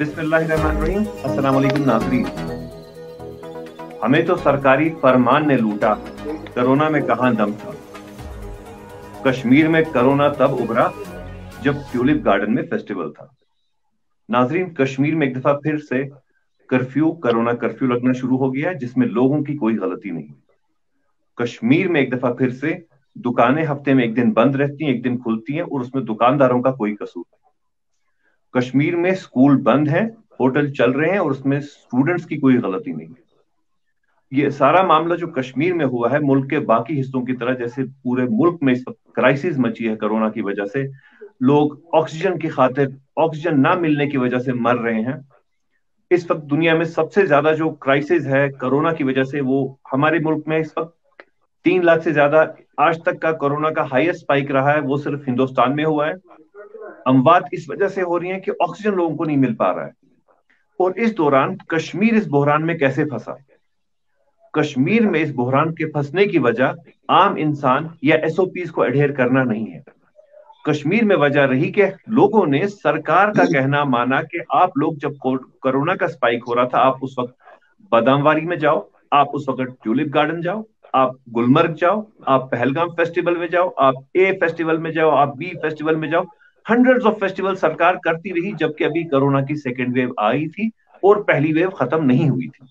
बिस्मिल्लाहिर्रहमानिर्रहीम। अस्सलाम वालेकुम नाज़रीन। हमें तो सरकारी फरमान ने लूटा, कोरोना में कहां दम था। कश्मीर में कोरोना तब उभरा जब ट्यूलिप गार्डन में फेस्टिवल था। नाज़रीन, कश्मीर में एक दफा फिर से कोरोना कर्फ्यू लगना शुरू हो गया है, जिसमें लोगों की कोई गलती नहीं। कश्मीर में एक दफा फिर से दुकानें हफ्ते में एक दिन बंद रहती हैं, एक दिन खुलती हैं, और उसमें दुकानदारों का कोई कसूर नहीं। कश्मीर में स्कूल बंद हैं, होटल चल रहे हैं, और उसमें स्टूडेंट्स की कोई गलती नहीं। ये सारा मामला जो कश्मीर में हुआ है, मुल्क के बाकी हिस्सों की तरह जैसे पूरे मुल्क में इस वक्त क्राइसिस मची है कोरोना की वजह से, लोग ऑक्सीजन की खातिर ऑक्सीजन ना मिलने की वजह से मर रहे हैं। इस वक्त दुनिया में सबसे ज्यादा जो क्राइसिस है कोरोना की वजह से, वो हमारे मुल्क में इस वक्त 3 लाख से ज्यादा आज तक का कोरोना का हाईएस्ट स्पाइक रहा है, वो सिर्फ हिंदुस्तान में हुआ है। अमवात इस वजह से हो रही है कि ऑक्सीजन लोगों को नहीं मिल पा रहा है। और इस दौरान कश्मीर इस बहरान में कैसे फंसा? कश्मीर में इस बहरान के फंसने की वजह आम इंसान या एसओपीज को अडेयर करना नहीं है। कश्मीर में वजह रही कि लोगों ने सरकार का कहना माना कि आप लोग जब कोरोना का स्पाइक हो रहा था, आप उस वक्त बादामवारी में जाओ, आप उस वक्त ट्यूलिप गार्डन जाओ, आप गुलमर्ग जाओ, आप पहलगाम फेस्टिवल में जाओ, आप ए फेस्टिवल में जाओ, आप बी फेस्टिवल में जाओ। हंड्रेड्स ऑफ फेस्टिवल सरकार करती रही, जबकि अभी कोरोना की सेकेंड वेव आई थी और पहली वेव खत्म नहीं हुई थी।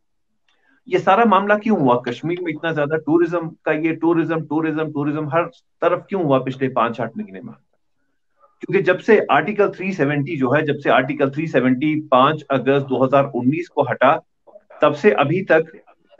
ये सारा मामला क्यों हुआ? कश्मीर में इतना ज्यादा टूरिज्म का, ये टूरिज्म टूरिज्म टूरिज्म हर तरफ क्यों हुआ पिछले 5-8 महीने में? क्योंकि जब से आर्टिकल 370 जो है, जब से आर्टिकल 370 5 अगस्त 2019 को हटा, तब से अभी तक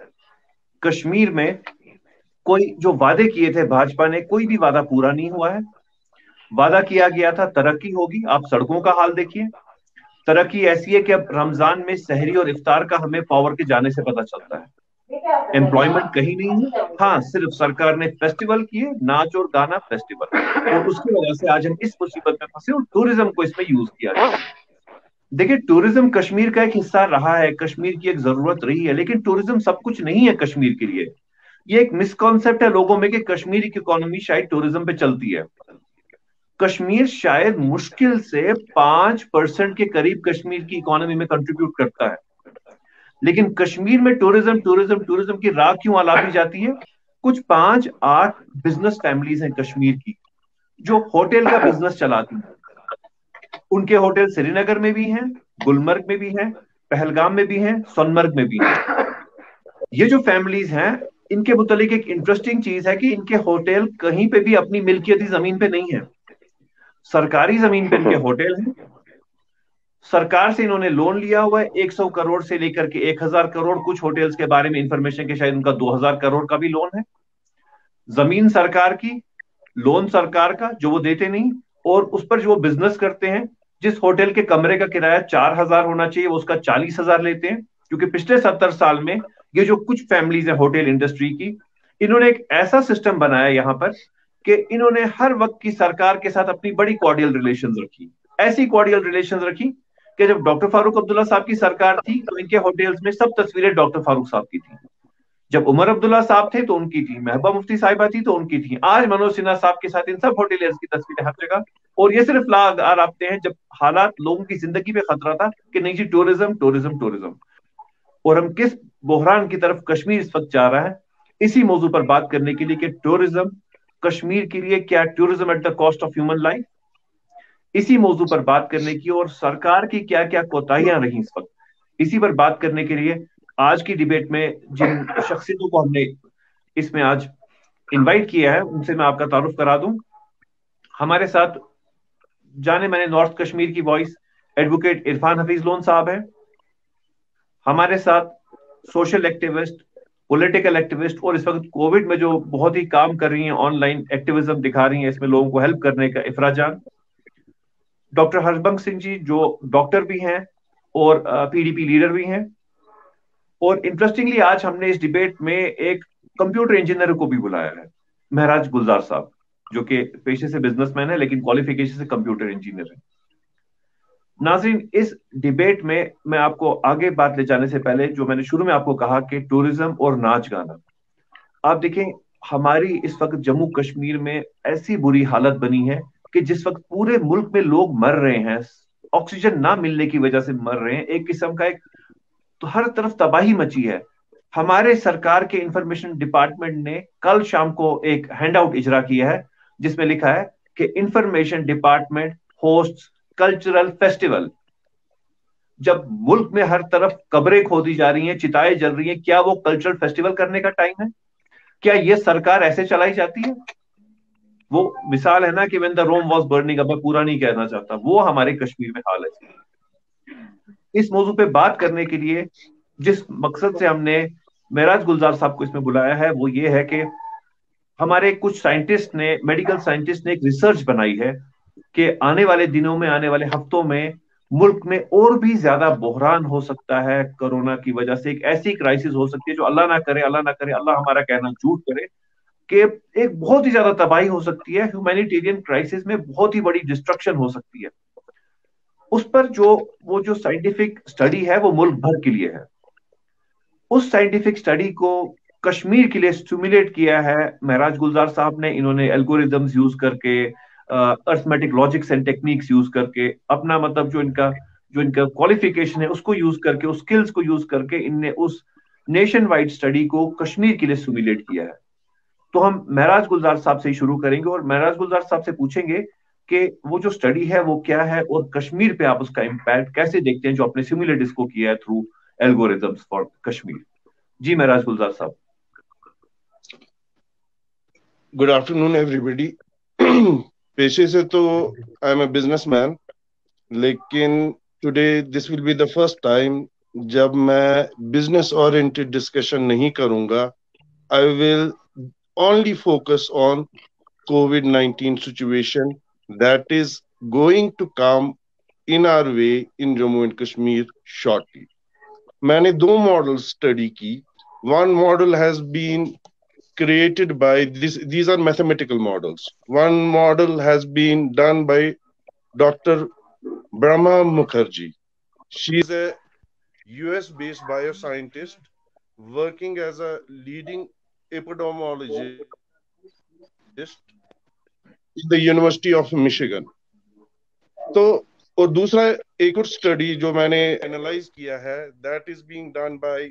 कश्मीर में कोई जो वादे किए थे भाजपा ने, कोई भी वादा पूरा नहीं हुआ है। वादा किया गया था तरक्की होगी, आप सड़कों का हाल देखिए। तरक्की ऐसी है कि अब रमजान में सहरी और इफ्तार का हमें पावर के जाने से पता चलता है। एम्प्लॉयमेंट कहीं नहीं है। हाँ, सिर्फ सरकार ने फेस्टिवल किए, नाच और गाना फेस्टिवल, और उसकी वजह से आज हम इस मुसीबत में फंसे और टूरिज्म को इसमें यूज किया जाए। देखिए, टूरिज्म कश्मीर का एक हिस्सा रहा है, कश्मीर की एक जरूरत रही है, लेकिन टूरिज्म सब कुछ नहीं है कश्मीर के लिए। ये एक मिसकॉन्सेप्ट है लोगों में कि कश्मीर की इकोनॉमी शायद टूरिज्म पे चलती है। कश्मीर शायद मुश्किल से 5% के करीब कश्मीर की इकोनॉमी में कंट्रीब्यूट करता है। लेकिन कश्मीर में टूरिज्म टूरिज्म टूरिज्म की राह क्यों आलापी जाती है? कुछ 5-8 बिजनेस फैमिलीज हैं कश्मीर की, जो होटल का बिजनेस चलाती हैं। उनके होटल श्रीनगर में भी हैं, गुलमर्ग में भी हैं, पहलगाम में भी हैं, सोनमर्ग में भी हैं। ये जो फैमिलीज हैं, इनके मुतालिक एक इंटरेस्टिंग चीज है कि इनके होटल कहीं पे भी अपनी मिल्कियती जमीन पे नहीं है, सरकारी जमीन पे इनके होटल हैं। सरकार से इन्होंने लोन लिया हुआ है, 100 करोड़ से लेकर के 1000 करोड़। कुछ होटल्स के बारे में इंफॉर्मेशन के शायद उनका 2000 करोड़ का भी लोन है। जमीन सरकार की, लोन सरकार का जो वो देते नहीं, और उस पर जो वो बिजनेस करते हैं। जिस होटल के कमरे का किराया 4000 होना चाहिए, वो उसका 40,000 लेते हैं। क्योंकि पिछले 70 साल में ये जो कुछ फैमिलीज है होटल इंडस्ट्री की, इन्होंने एक ऐसा सिस्टम बनाया यहाँ पर कि इन्होंने हर वक्त की सरकार के साथ अपनी बड़ी कॉर्डियल रिलेशंस रखी। ऐसी कॉर्डियल रिलेशंस रखी कि जब डॉक्टर फारूक अब्दुल्ला साहब की सरकार थी, तो इनके होटल्स में सब तस्वीरें डॉक्टर फारूक साहब की थी। जब उमर अब्दुल्ला साहब थे तो उनकी थी, महबूबा मुफ्ती साहिबा थी तो उनकी थी, आज मनोज सिन्हा साहब के साथ इन सब होटलियर्स की तस्वीरें हर जगह। और ये सिर्फ ला रखते हैं जब हालात लोगों की जिंदगी पे खतरा था कि नहीं जी, टूरिज्म टूरिज्म टूरिज्म। और हम किस बहरान की तरफ कश्मीर इस वक्त जा रहा है, इसी मौजू पर बात करने के लिए कि टूरिज्म कश्मीर के लिए क्या, tourism at the cost of human life, इसी मौजू पर बात करने की, और सरकार की क्या क्या कोताहियां रही इस वक्त, इसी पर बात करने के लिए आज की डिबेट में जिन शख्सियतों को हमने इसमें आज इनवाइट किया है, उनसे मैं आपका तारुफ करा दूं। हमारे साथ जाने माने नॉर्थ कश्मीर की वॉइस एडवोकेट इरफान हफीज लोन साहब हैं। हमारे साथ सोशल एक्टिविस्ट, पॉलिटिकल एक्टिविस्ट, और इस वक्त कोविड में जो बहुत ही काम कर रही हैं, ऑनलाइन एक्टिविज्म दिखा रही हैं, इसमें लोगों को हेल्प करने का, इफरा जान। डॉक्टर हरबंस सिंह जी, जो डॉक्टर भी हैं और पीडीपी लीडर भी हैं। और इंटरेस्टिंगली आज हमने इस डिबेट में एक कंप्यूटर इंजीनियर को भी बुलाया है, महराज गुलजार साहब, जो कि पेशे से बिजनेसमैन है लेकिन क्वालिफिकेशन से कंप्यूटर इंजीनियर है। नाज़रीन, इस डिबेट में मैं आपको आगे बात ले जाने से पहले, जो मैंने शुरू में आपको कहा कि टूरिज्म और नाच गाना, आप देखें हमारी इस वक्त जम्मू कश्मीर में ऐसी बुरी हालत बनी है कि जिस वक्त पूरे मुल्क में लोग मर रहे हैं, ऑक्सीजन ना मिलने की वजह से मर रहे हैं। एक किस्म का एक तो हर तरफ तबाही मची है। हमारे सरकार के इंफॉर्मेशन डिपार्टमेंट ने कल शाम को एक हैंडआउट इजरा किया है जिसमें लिखा है कि information department hosts cultural festival. जब मुल्क में हर तरफ कब्रें खोदी जा रही हैं, चिताएं जल रही हैं, क्या वो कल्चरल फेस्टिवल करने का टाइम है? क्या ये सरकार ऐसे चलाई जाती है? वो मिसाल है ना कि when the Rome was burning, अब मैं पूरा नहीं कहना चाहता, वो हमारे कश्मीर में हाल है। इस मौजू पे बात करने के लिए जिस मकसद से हमने महराज गुलजार साहब को इसमें बुलाया है वो ये है कि हमारे कुछ साइंटिस्ट ने, मेडिकल साइंटिस्ट ने एक रिसर्च बनाई है कि आने वाले दिनों में, आने वाले हफ्तों में मुल्क में और भी ज्यादा बहरान हो सकता है कोरोना की वजह से। एक ऐसी क्राइसिस हो सकती है जो अल्लाह ना करे, अल्लाह ना करे, अल्लाह हमारा कहना झूठ करे, कि एक बहुत ही ज्यादा तबाही हो सकती है। ह्यूमैनिटेरियन क्राइसिस में बहुत ही बड़ी डिस्ट्रक्शन हो सकती है। उस पर जो साइंटिफिक स्टडी है वो मुल्क भर के लिए है। उस साइंटिफिक स्टडी को कश्मीर के लिए स्टिमुलेट किया है महराज गुलजार साहब ने। इन्होंने एल्गोरिदम्स यूज करके, arithmetic logics and techniques use करके, अपना मतलब जो इनका क्वालिफिकेशन है उसको यूज करके, उस स्किल्स को यूज करके इनने उस नेशन वाइड स्टडी को कश्मीर के लिए स्टिमुलेट किया है। तो हम महराज गुलजार साहब से ही शुरू करेंगे और महराज गुलजार साहब से पूछेंगे कि वो जो स्टडी है वो क्या है और कश्मीर पे आप उसका इम्पैक्ट कैसे देखते हैं जो आपने सिमुलेट इसको किया है थ्रू एल्गोरिदम्स फॉर कश्मीर। जी महराज गुलजार साहब। Good afternoon everybody. पेशे से तो आई एम ए बिजनेसमैन, लेकिन today this will be the first time जब मैं बिजनेस ओरिएंटेड डिस्कशन नहीं करूंगा। I will only focus on COVID-19 situation that is going to come in our way in Jammu and Kashmir shortly. मैंने दो model study की. One model has been created by these are mathematical models. One model has been done by Dr. Brahma Mukherjee. She is a US-based bioscientist working as a leading epidemiologist in the University of Michigan. तो और दूसरा एक और study जो मैंने analyse किया है, that is being done by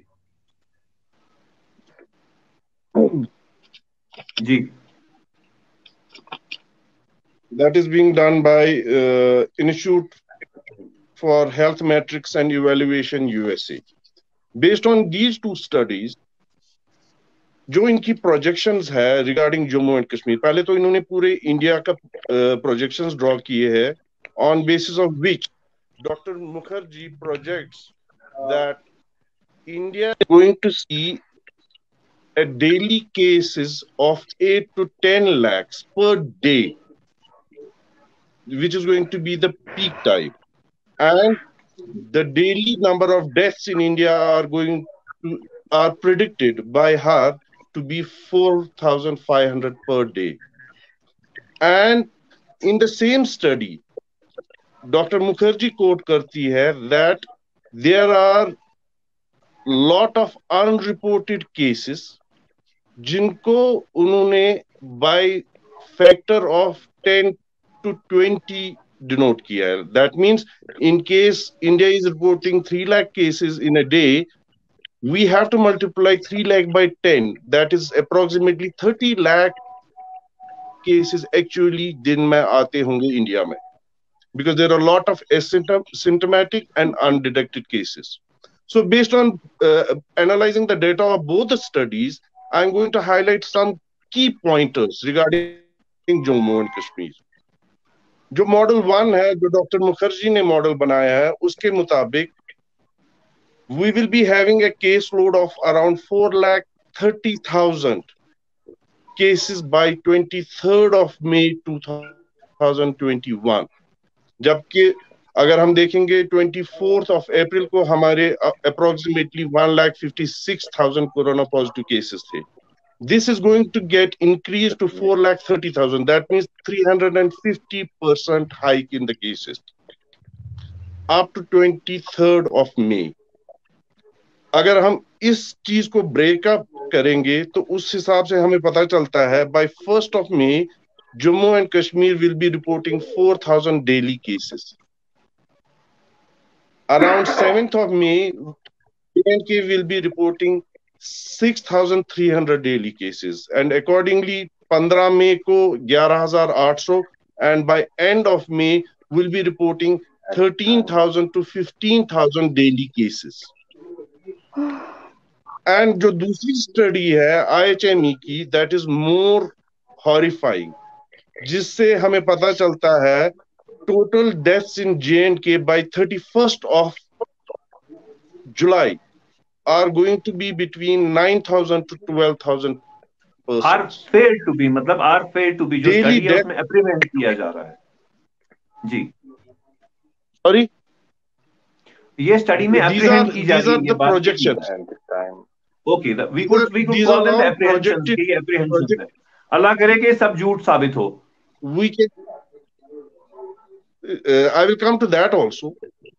जी that is being done by Institute for Health Metrics and Evaluation USA. Based on these two studies, जो इनकी प्रोजेक्शंस है रिगार्डिंग जम्मू एंड कश्मीर, पहले तो इन्होंने पूरे इंडिया का प्रोजेक्शंस ड्रॉ किए हैं, on basis of which doctor Mukherjee projects that India is going to see a daily cases of 8 to 10 lakhs per day, which is going to be the peak time, and the daily number of deaths in India are predicted by her to be 4,500 per day. And in the same study, Dr. Mukherjee quote करती है that there are lot of unreported cases जिनको उन्होंने by factor of 10 to 20 denote किया है. That means in case India is reporting 3 lakh cases in a day, we have to multiply 3 lakh by 10. That is approximately 30 lakh cases actually दिन में आते होंगे India में, because there are a lot of asymptomatic and undetected cases. So based on analyzing the data of both the studies, I'm going to highlight some key pointers regarding Jammu and Kashmir. जो model 1 है, जो doctor Mukherjee ने model बनाया है, उसके मुताबिक we will be having a case load of around 4,30,000 cases by 23rd of May 2021. जबकि अगर हम देखेंगे 24th of April को हमारे approximately 1,56,000 कोरोना पॉजिटिव केसेस थे. This is going to get increased to 4,30,000. That means 350% hike in the cases up to 23rd of May. अगर हम इस चीज को ब्रेकअप करेंगे तो उस हिसाब से हमें पता चलता है by 1st of May Jammu and Kashmir will be reporting 4,000 daily cases. around 7th of May, J&K will be reporting 6,300 daily cases, and accordingly 15 May को 11,800, and by end of May will be reporting 13,000 to 15,000 daily cases. And जो दूसरी study है IHME की, that is more horrifying, जिससे हमें पता चलता है total deaths in J&K by 31st of July are going to be between 9,000 to 12,000 persons. Are failed to be, मतलब are failed to be, जो स्टडी है उसमें एप्रीहेंड किया जा रहा है जी. Sorry, ये स्टडी में एप्रीहेंड की जा रही है. These are the projections. Okay, we could call them the apprehensions. ये apprehensions है. अल्लाह करे कि सब झूठ साबित हो. We can. I will come to that also.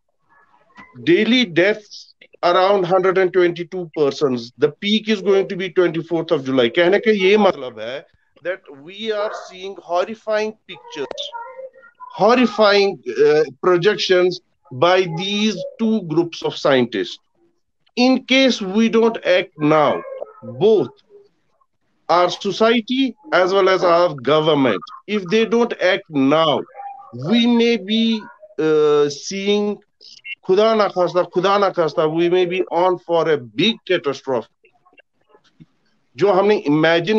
Daily deaths around 122 persons. The peak is going to be 24th of July. कहने का ये मतलब है that we are seeing horrifying pictures, horrifying projections by these two groups of scientists. In case we don't act now, both our society as well as our government, if they don't act now, we may be seeing, Khuda na khasta, we may be on for a big catastrophe. जो हमने imagine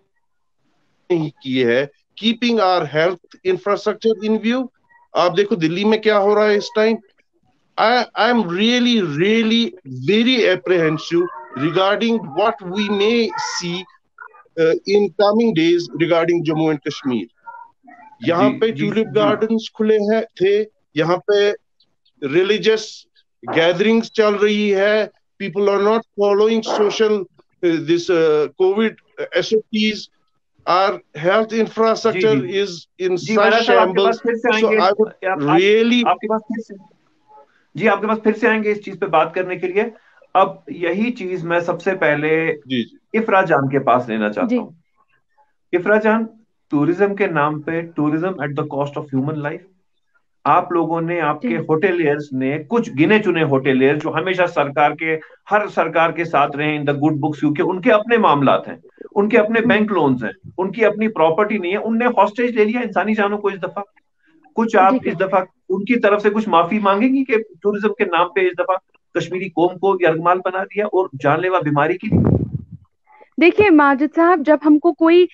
नहीं की है, keeping our health infrastructure in view. आप देखो दिल्ली में क्या हो रहा है इस time. I am really very apprehensive regarding what we may see in coming days regarding Jammu and Kashmir. यहाँ पे tulip gardens खुले हैं थे, यहाँ पे religious gatherings चल रही है, people are not following social this COVID SOPs. Our health infrastructure is in such shambles. So I would really आपके पास फिर से आएंगे इस चीज पे बात करने के लिए. अब यही चीज मैं सबसे पहले इफ्रा जान के पास लेना चाहता हूँ. इफ्रा जान, टूरिज्म के नाम पे, tourism at the cost of human life, आप लोगों ने, आपके होटेलियर्स ने, कुछ गिने चुने होटेलियर्स जो हमेशा हर सरकार के साथ रहे इन द गुड बुक्स, क्योंकि उनके अपने मामलात हैं, उनके अपने बैंक लोन्स हैं, उनकी अपनी प्रॉपर्टी नहीं है, उनने हॉस्टेज ले लिया इंसानी जानों को. इस दफा कुछ आप इस दफा उनकी तरफ से कुछ माफी मांगेंगी कि टूरिज्म के नाम पे इस दफा कश्मीरी कौम को यरगमाल बना दिया और जानलेवा बीमारी की? देखिए माजिद साहब, जब हमको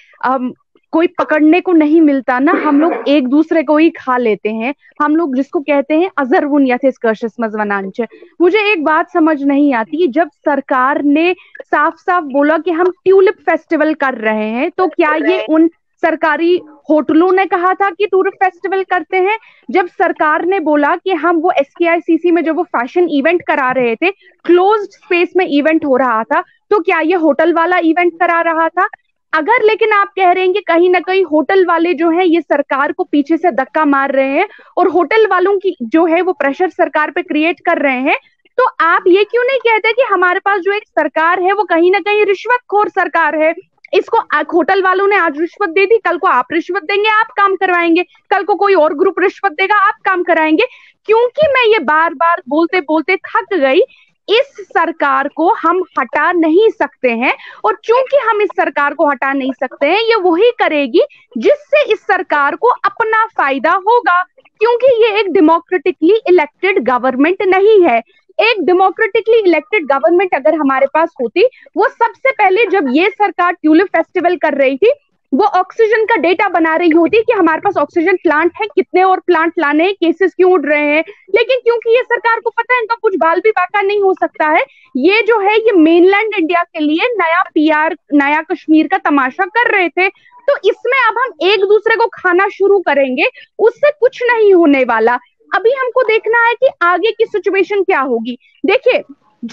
कोई पकड़ने को नहीं मिलता ना, हम लोग एक दूसरे को ही खा लेते हैं. हम लोग जिसको कहते हैं अजरवुन याथिस कर्शस मजवनांच. मुझे एक बात समझ नहीं आती, जब सरकार ने साफ साफ बोला कि हम ट्यूलिप फेस्टिवल कर रहे हैं, तो क्या ये उन सरकारी होटलों ने कहा था कि टूरिस्ट फेस्टिवल करते हैं? जब सरकार ने बोला कि हम वो SKICC में जो वो फैशन इवेंट करा रहे थे, क्लोज्ड स्पेस में इवेंट हो रहा था, तो क्या ये होटल वाला इवेंट करा रहा था? अगर लेकिन आप कह रहे हैं कि कहीं ना कहीं होटल वाले जो है ये सरकार को पीछे से धक्का मार रहे हैं और होटल वालों की जो है वो प्रेशर सरकार पे क्रिएट कर रहे हैं, तो आप ये क्यों नहीं कहते कि हमारे पास जो एक सरकार है वो कहीं ना कहीं रिश्वतखोर सरकार है? इसको होटल वालों ने आज रिश्वत दे दी, कल को आप रिश्वत देंगे, आप काम करवाएंगे, कल को कोई और ग्रुप रिश्वत देगा, आप काम कराएंगे. क्योंकि मैं ये बार बार बोलते बोलते थक गई, इस सरकार को हम हटा नहीं सकते हैं, और चूंकि हम इस सरकार को हटा नहीं सकते हैं, ये वही करेगी जिससे इस सरकार को अपना फायदा होगा, क्योंकि ये एक डेमोक्रेटिकली इलेक्टेड गवर्नमेंट नहीं है. एक डेमोक्रेटिकली इलेक्टेड गवर्नमेंट अगर हमारे पास होती, वो सबसे पहले जब ये सरकार ट्यूलिप फेस्टिवल कर रही थी, वो ऑक्सीजन का डेटा बना रही होती कि हमारे पास ऑक्सीजन प्लांट है, कितने और प्लांट लाने हैं, केसेस क्यों उड़ रहे हैं. लेकिन क्योंकि ये सरकार को पता है इनका कुछ बाल भी बाका नहीं हो सकता है, ये जो है ये मेनलैंड इंडिया के लिए नया PR, नया कश्मीर का तमाशा कर रहे थे. तो इसमें अब हम एक दूसरे को खाना शुरू करेंगे, उससे कुछ नहीं होने वाला. अभी हमको देखना है कि आगे की सिचुएशन क्या होगी. देखिए,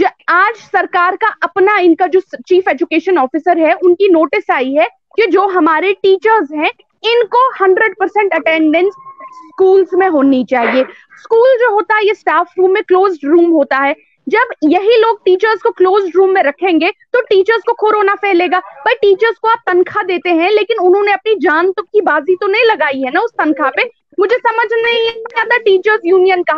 आज सरकार का अपना, इनका जो चीफ एजुकेशन ऑफिसर है, उनकी नोटिस आई है कि जो हमारे टीचर्स हैं इनको 100% अटेंडेंस स्कूल्स में होनी चाहिए. स्कूल जो होता है ये स्टाफ रूम में क्लोज्ड रूम होता है. जब यही लोग टीचर्स को क्लोज्ड रूम में रखेंगे तो टीचर्स को कोरोना फैलेगा. भाई टीचर्स को आप तनख्वाह देते हैं, लेकिन उन्होंने अपनी जान की बाजी तो नहीं लगाई है ना उस तनख्वाह पे. मुझे समझ नहीं आता टीचर्स यूनियन कहाँ है,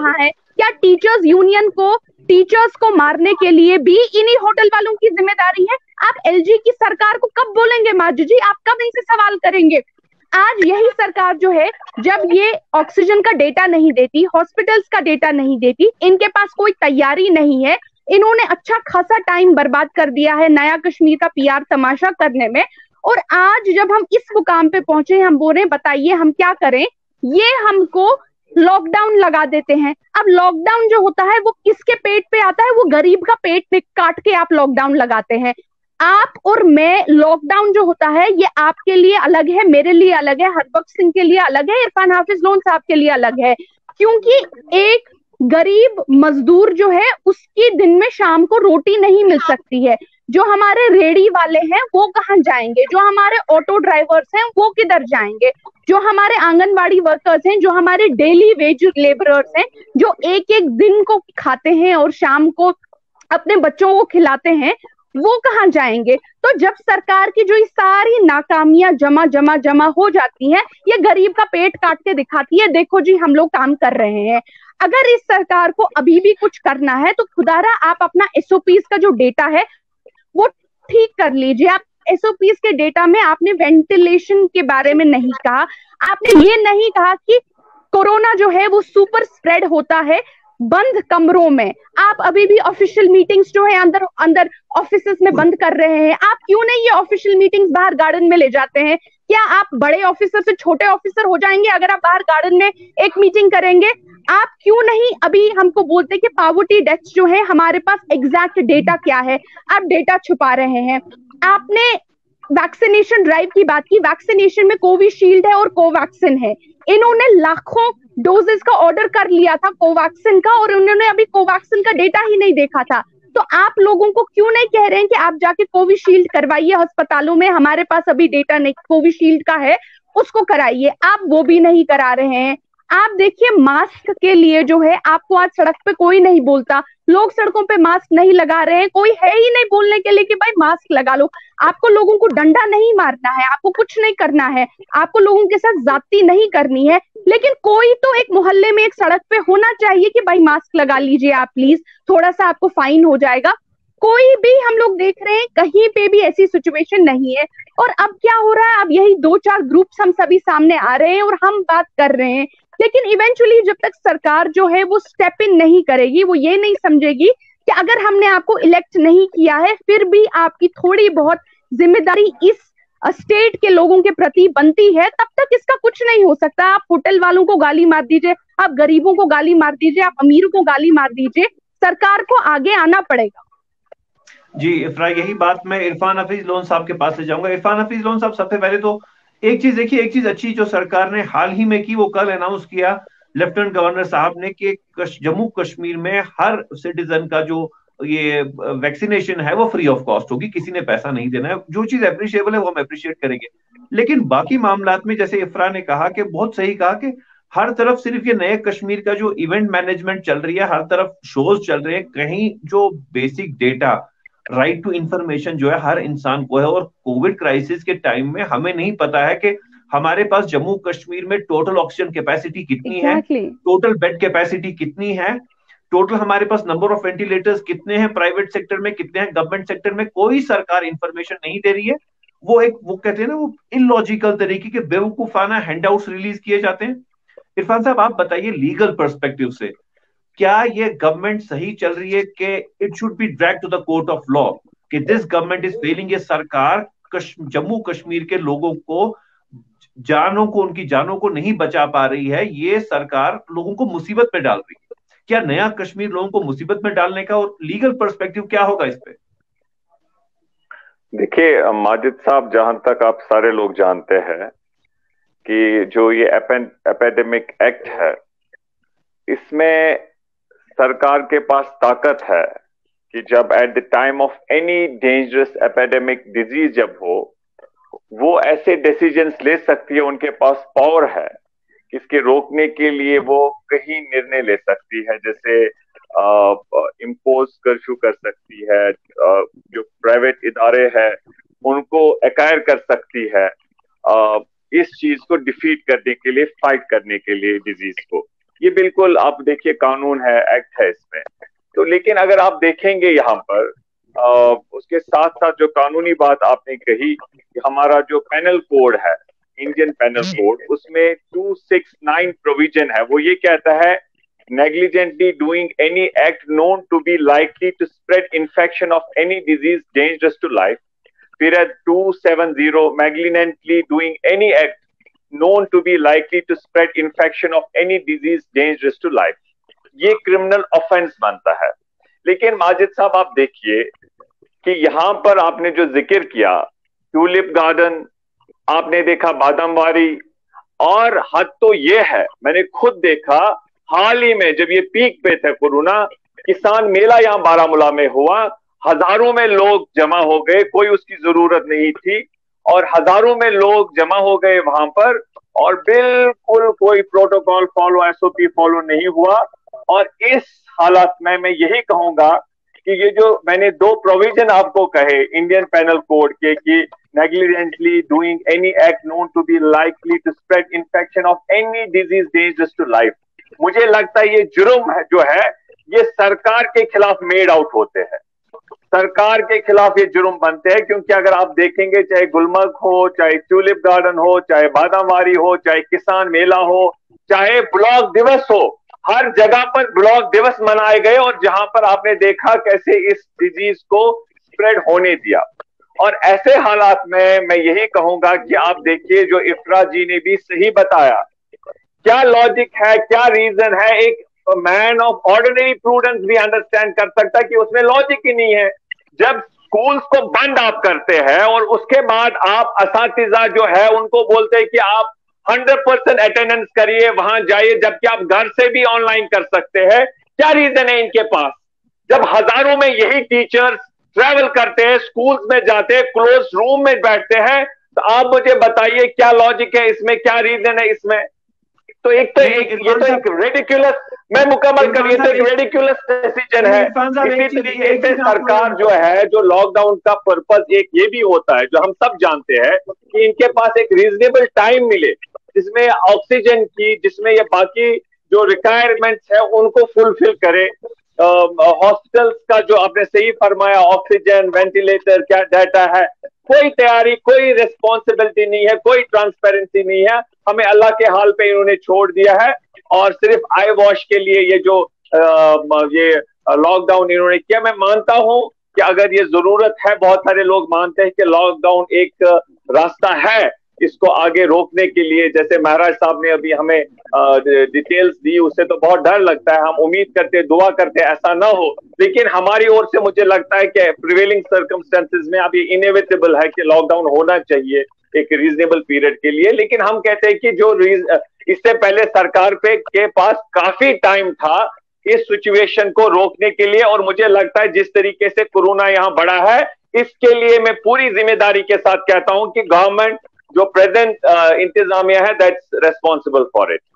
क्या टीचर्स यूनियन को, टीचर्स को मारने के लिए भी इन्हीं होटल वालों की जिम्मेदारी है? आप एलजी की सरकार को कब बोलेंगे माजू जी, आप कब इनसे सवाल करेंगे? आज यही सरकार जो है, जब ये ऑक्सीजन का डेटा नहीं देती, हॉस्पिटल्स का डेटा नहीं देती, इनके पास कोई तैयारी नहीं है, इन्होंने अच्छा खासा टाइम बर्बाद कर दिया है नया कश्मीर का पीआर तमाशा करने में, और आज जब हम इस मुकाम पे पहुंचे, हम बोल रहे हैं बताइए हम क्या करें, ये हमको लॉकडाउन लगा देते हैं। अब लॉकडाउन जो होता है वो किसके पेट पे आता है? वो गरीब का पेट पे काट के आप लॉकडाउन लगाते हैं। आप और मैं, लॉकडाउन जो होता है ये आपके लिए अलग है, मेरे लिए अलग है, हरबख्श सिंह के लिए अलग है, इरफान हाफिज लोन साहब के लिए अलग है, क्योंकि एक गरीब मजदूर जो है उसकी दिन में शाम को रोटी नहीं मिल सकती है। जो हमारे रेडी वाले हैं वो कहाँ जाएंगे? जो हमारे ऑटो ड्राइवर्स हैं वो किधर जाएंगे? जो हमारे आंगनबाड़ी वर्कर्स हैं, जो हमारे डेली वेज लेबरर्स हैं, जो एक एक दिन को खाते हैं और शाम को अपने बच्चों को खिलाते हैं, वो कहाँ जाएंगे? तो जब सरकार की जो ये सारी नाकामियां जमा जमा जमा हो जाती हैं, ये गरीब का पेट काट के दिखाती है, देखो जी हम लोग काम कर रहे हैं। अगर इस सरकार को अभी भी कुछ करना है तो खुदारा आप अपना एसओपीज का जो डेटा है वो ठीक कर लीजिए। आप एसओपीज के डेटा में आपने वेंटिलेशन के बारे में नहीं कहा, आपने ये नहीं कहा कि कोरोना जो है वो सुपर स्प्रेड होता है बंद कमरों में। आप अभी भी ऑफिशियल मीटिंग्स जो है अंदर अंदर ऑफिसेस में बंद कर रहे हैं। आप क्यों नहीं ये ऑफिशियल मीटिंग्स बाहर गार्डन में ले जाते हैं? क्या आप बड़े ऑफिसर से छोटे ऑफिसर हो जाएंगे अगर आप बाहर गार्डन में एक मीटिंग करेंगे? आप क्यों नहीं अभी हमको बोलते कि पावर्टी डेथ्स जो है हमारे पास एग्जैक्ट डेटा क्या है? आप डेटा छुपा रहे हैं। आपने वैक्सीनेशन ड्राइव की बात की, वैक्सीनेशन में कोविशील्ड है और कोवैक्सिन है। इन्होंने लाखों डोजेस का ऑर्डर कर लिया था कोवैक्सिन का, और उन्होंने अभी कोवैक्सिन का डेटा ही नहीं देखा था। तो आप लोगों को क्यों नहीं कह रहे हैं कि आप जाके कोविशील्ड करवाइए अस्पतालों में, हमारे पास अभी डेटा नहीं कोविशील्ड का है, उसको कराइए। आप वो भी नहीं करा रहे हैं। आप देखिए मास्क के लिए जो है आपको आज सड़क पे कोई नहीं बोलता, लोग सड़कों पे मास्क नहीं लगा रहे हैं, कोई है ही नहीं बोलने के लिए कि भाई मास्क लगा लो। आपको लोगों को डंडा नहीं मारना है, आपको कुछ नहीं करना है, आपको लोगों के साथ जाती नहीं करनी है, लेकिन कोई तो एक मोहल्ले में एक सड़क पे होना चाहिए कि भाई मास्क लगा लीजिए आप प्लीज, थोड़ा सा आपको फाइन हो जाएगा। कोई भी हम लोग देख रहे हैं कहीं पे भी ऐसी सिचुएशन नहीं है। और अब क्या हो रहा है, अब यही 2-4 ग्रुप्स हम सभी सामने आ रहे हैं और हम बात कर रहे हैं, लेकिन इवेंचुअली जब तक सरकार जो है वो स्टेप इन नहीं करेगी, वो ये नहीं समझेगी कि अगर हमने आपको इलेक्ट नहीं किया है फिर भी आपकी थोड़ी बहुत जिम्मेदारी इस स्टेट के लोगों के प्रति बनती है, तब तक इसका कुछ नहीं हो सकता। आप होटल वालों को गाली मार दीजिए, आप गरीबों को गाली मार दीजिए, आप अमीरों को गाली मार दीजिए, सरकार को आगे आना पड़ेगा। जी इफ्रा, यही बात मैं इरफान हफीज लोन साहब के पास से जाऊंगा। इरफान हफीज लोन साहब, सबसे पहले तो एक चीज देखिए, एक चीज अच्छी जो सरकार ने हाल ही में की वो कल अनाउंस किया लेफ्टिनेंट गवर्नर साहब ने कि जम्मू कश्मीर में हर सिटीजन का जो ये वैक्सीनेशन है वो फ्री ऑफ कॉस्ट होगी, किसी ने पैसा नहीं देना है। जो चीज अप्रिशिएबल है वो हम अप्रिशिएट करेंगे। लेकिन बाकी मामलात में जैसे इफ्रा ने कहा कि बहुत सही कहा कि हर तरफ सिर्फ ये नए कश्मीर का जो इवेंट मैनेजमेंट चल रही है, हर तरफ शोज चल रहे हैं, कहीं जो basic data right to information जो है हर इंसान को है। और कोविड क्राइसिस के टाइम में हमें नहीं पता है कि हमारे पास जम्मू कश्मीर में टोटल ऑक्सीजन कैपेसिटी कितनी है, टोटल बेड कैपेसिटी कितनी है, टोटल हमारे पास नंबर ऑफ वेंटिलेटर्स कितने हैं, प्राइवेट सेक्टर में कितने हैं, गवर्नमेंट सेक्टर में, कोई सरकार इंफॉर्मेशन नहीं दे रही है। वो कहते हैं ना, वो इलॉजिकल तरीके के बेवकूफाना हैंडआउट्स रिलीज किए जाते हैं। इरफान साहब आप बताइए लीगल पर्सपेक्टिव से क्या ये गवर्नमेंट सही चल रही है कि it should be drag to the court of law कि दिस गवर्नमेंट इज फेलिंग? ये सरकार जम्मू कश्मीर के लोगों को उनकी जानों को नहीं बचा पा रही है, ये सरकार लोगों को मुसीबत में डाल रही है। क्या नया कश्मीर लोगों को मुसीबत में डालने का और लीगल पर्सपेक्टिव क्या होगा इस पे? देखिए माजिद साहब, जहां तक आप सारे लोग जानते हैं कि जो ये एपिडेमिक एक्ट है, इसमें सरकार के पास ताकत है कि जब at the time of any dangerous epidemic disease जब हो, वो ऐसे डिसीजंस ले सकती है, उनके पास पावर है इसके रोकने के लिए। वो कहीं निर्णय ले सकती है, जैसे इम्पोज कर्फ्यू कर सकती है, जो प्राइवेट इदारे हैं उनको एक्वायर कर सकती है इस चीज को डिफीट करने के लिए, फाइट करने के लिए डिजीज को। ये बिल्कुल आप देखिए कानून है, एक्ट है इसमें। तो लेकिन अगर आप देखेंगे यहाँ पर उसके साथ साथ जो कानूनी बात आपने कही कि हमारा जो पेनल कोड है, इंडियन पेनल कोड, उसमें 269 प्रोविजन है, वो ये कहता है negligently doing any act known to be likely to spread infection of any disease dangerous to life. Period 270, negligently doing any act known to be likely to spread infection of any disease dangerous to life. ये criminal offence बनता है। लेकिन माजिद साहब आप देखिए कि यहाँ पर आपने जो जिक्र किया, ट्यूलिप गार्डन, आपने देखा बादामवारी, और हद तो ये है, मैंने खुद देखा हाल ही में जब ये पीक पे थे कोरोना, किसान मेला यहाँ बारामूला में हुआ, हजारों में लोग जमा हो गए, कोई उसकी जरूरत नहीं थी, और हजारों में लोग जमा हो गए वहां पर, और बिल्कुल कोई प्रोटोकॉल फॉलो, एसओपी फॉलो नहीं हुआ। और इस हालात में मैं यही कहूंगा कि ये जो मैंने 2 प्रोविजन आपको कहे इंडियन पेनल कोड के, कि negligently doing any act known to be likely to spread infection of any disease dangerous to life, मुझे लगता है ये जुर्म है जो है ये सरकार के खिलाफ मेड आउट होते हैं, सरकार के खिलाफ ये जुर्म बनते हैं। क्योंकि अगर आप देखेंगे, चाहे गुलमर्ग हो, चाहे ट्यूलिप गार्डन हो, चाहे बादामवारी हो, चाहे किसान मेला हो, चाहे ब्लॉक दिवस हो, हर जगह पर ब्लॉक दिवस मनाए गए, और जहां पर आपने देखा कैसे इस डिजीज को स्प्रेड होने दिया। और ऐसे हालात में मैं यही कहूंगा कि आप देखिए, जो इफ्रा जी ने भी सही बताया, क्या लॉजिक है, क्या रीजन है, एक मैन ऑफ ऑर्डिनरी प्रूडेंस भी अंडरस्टैंड कर सकता है कि उसमें लॉजिक ही नहीं है। जब स्कूल्स को बंद आप करते हैं और उसके बाद आप असातिज़ा जो है उनको बोलते हैं कि आप 100% अटेंडेंस करिए, वहां जाइए, जबकि आप घर से भी ऑनलाइन कर सकते हैं, क्या रीजन है इनके पास? जब हजारों में यही टीचर्स ट्रैवल करते हैं, स्कूल्स में जाते हैं, क्लोज रूम में बैठते हैं, तो आप मुझे बताइए क्या लॉजिक है इसमें, क्या रीजन है इसमें? तो ये तो एक रेडिकुलस, मैं मुकम्मल करिए, तो एक रेडिकुलस डिसीजन है। इसी तरीके से सरकार जो है, जो लॉकडाउन का पर्पस एक ये भी होता है, जो हम सब जानते हैं, कि इनके पास एक रीजनेबल टाइम मिले जिसमें ऑक्सीजन की, जिसमें ये बाकी जो रिक्वायरमेंट्स है उनको फुलफिल करे। हॉस्पिटल्स का जो आपने सही फरमाया, ऑक्सीजन, वेंटिलेटर, क्या डाटा है, कोई तैयारी, कोई रिस्पॉन्सिबिलिटी नहीं है, कोई ट्रांसपेरेंसी नहीं है, हमें अल्लाह के हाल पे इन्होंने छोड़ दिया है। और सिर्फ आई वॉश के लिए ये जो ये लॉकडाउन इन्होंने किया, मैं मानता हूं कि अगर ये जरूरत है, बहुत सारे लोग मानते हैं कि लॉकडाउन एक रास्ता है इसको आगे रोकने के लिए, जैसे महाराज साहब ने अभी हमें डिटेल्स दी, उससे तो बहुत डर लगता है। हम उम्मीद करते, दुआ करते ऐसा ना हो, लेकिन हमारी ओर से मुझे लगता है कि प्रिवेलिंग सर्कमस्टेंसेस में अब ये इनएविटेबल है कि लॉकडाउन होना चाहिए एक रीजनेबल पीरियड के लिए। लेकिन हम कहते हैं कि जो इससे पहले सरकार के पास काफी टाइम था इस सिचुएशन को रोकने के लिए, और मुझे लगता है जिस तरीके से कोरोना यहाँ बढ़ा है, इसके लिए मैं पूरी जिम्मेदारी के साथ कहता हूं कि गवर्नमेंट जो प्रेजेंट इंतजामिया है, दैट्स रेस्पॉन्सिबल फॉर इट।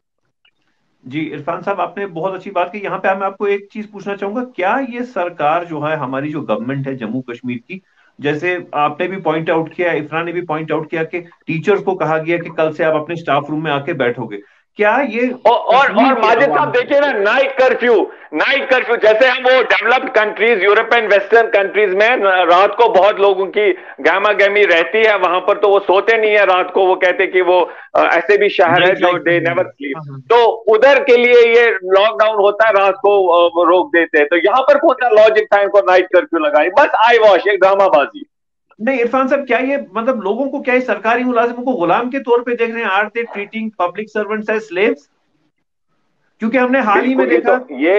जी इरफान साहब, आपने बहुत अच्छी बात की। यहाँ पे मैं आपको एक चीज पूछना चाहूंगा, क्या ये सरकार जो है, हमारी जो गवर्नमेंट है जम्मू कश्मीर की, जैसे आपने भी पॉइंट आउट किया, इफरा ने भी पॉइंट आउट किया कि टीचर्स को कहा गया कि कल से आप अपने स्टाफ रूम में आके बैठोगे, क्या ये और माजिद साहब देखिए ना, नाइट कर्फ्यू जैसे हम वो developed countries, European western countries में रात को बहुत लोगों की गहमा गहमी रहती है, वहां पर तो वो सोते नहीं है रात को, वो कहते कि वो ऐसे भी शहर है जो दे नेवर स्लीप, तो उधर के लिए ये लॉकडाउन होता है, रात को रोक देते हैं। तो यहाँ पर कौन सा लॉजिक था इनको नाइट कर्फ्यू लगाई? बस आई वॉश, एक ड्रामाबाजी। नहीं इरफान साहब, क्या ये मतलब लोगों को, क्या सरकारी मुलाजिमों को गुलाम के तौर पे देख रहे हैं? Are they treating public servants as slaves? क्योंकि हमने हाल ही में देखा,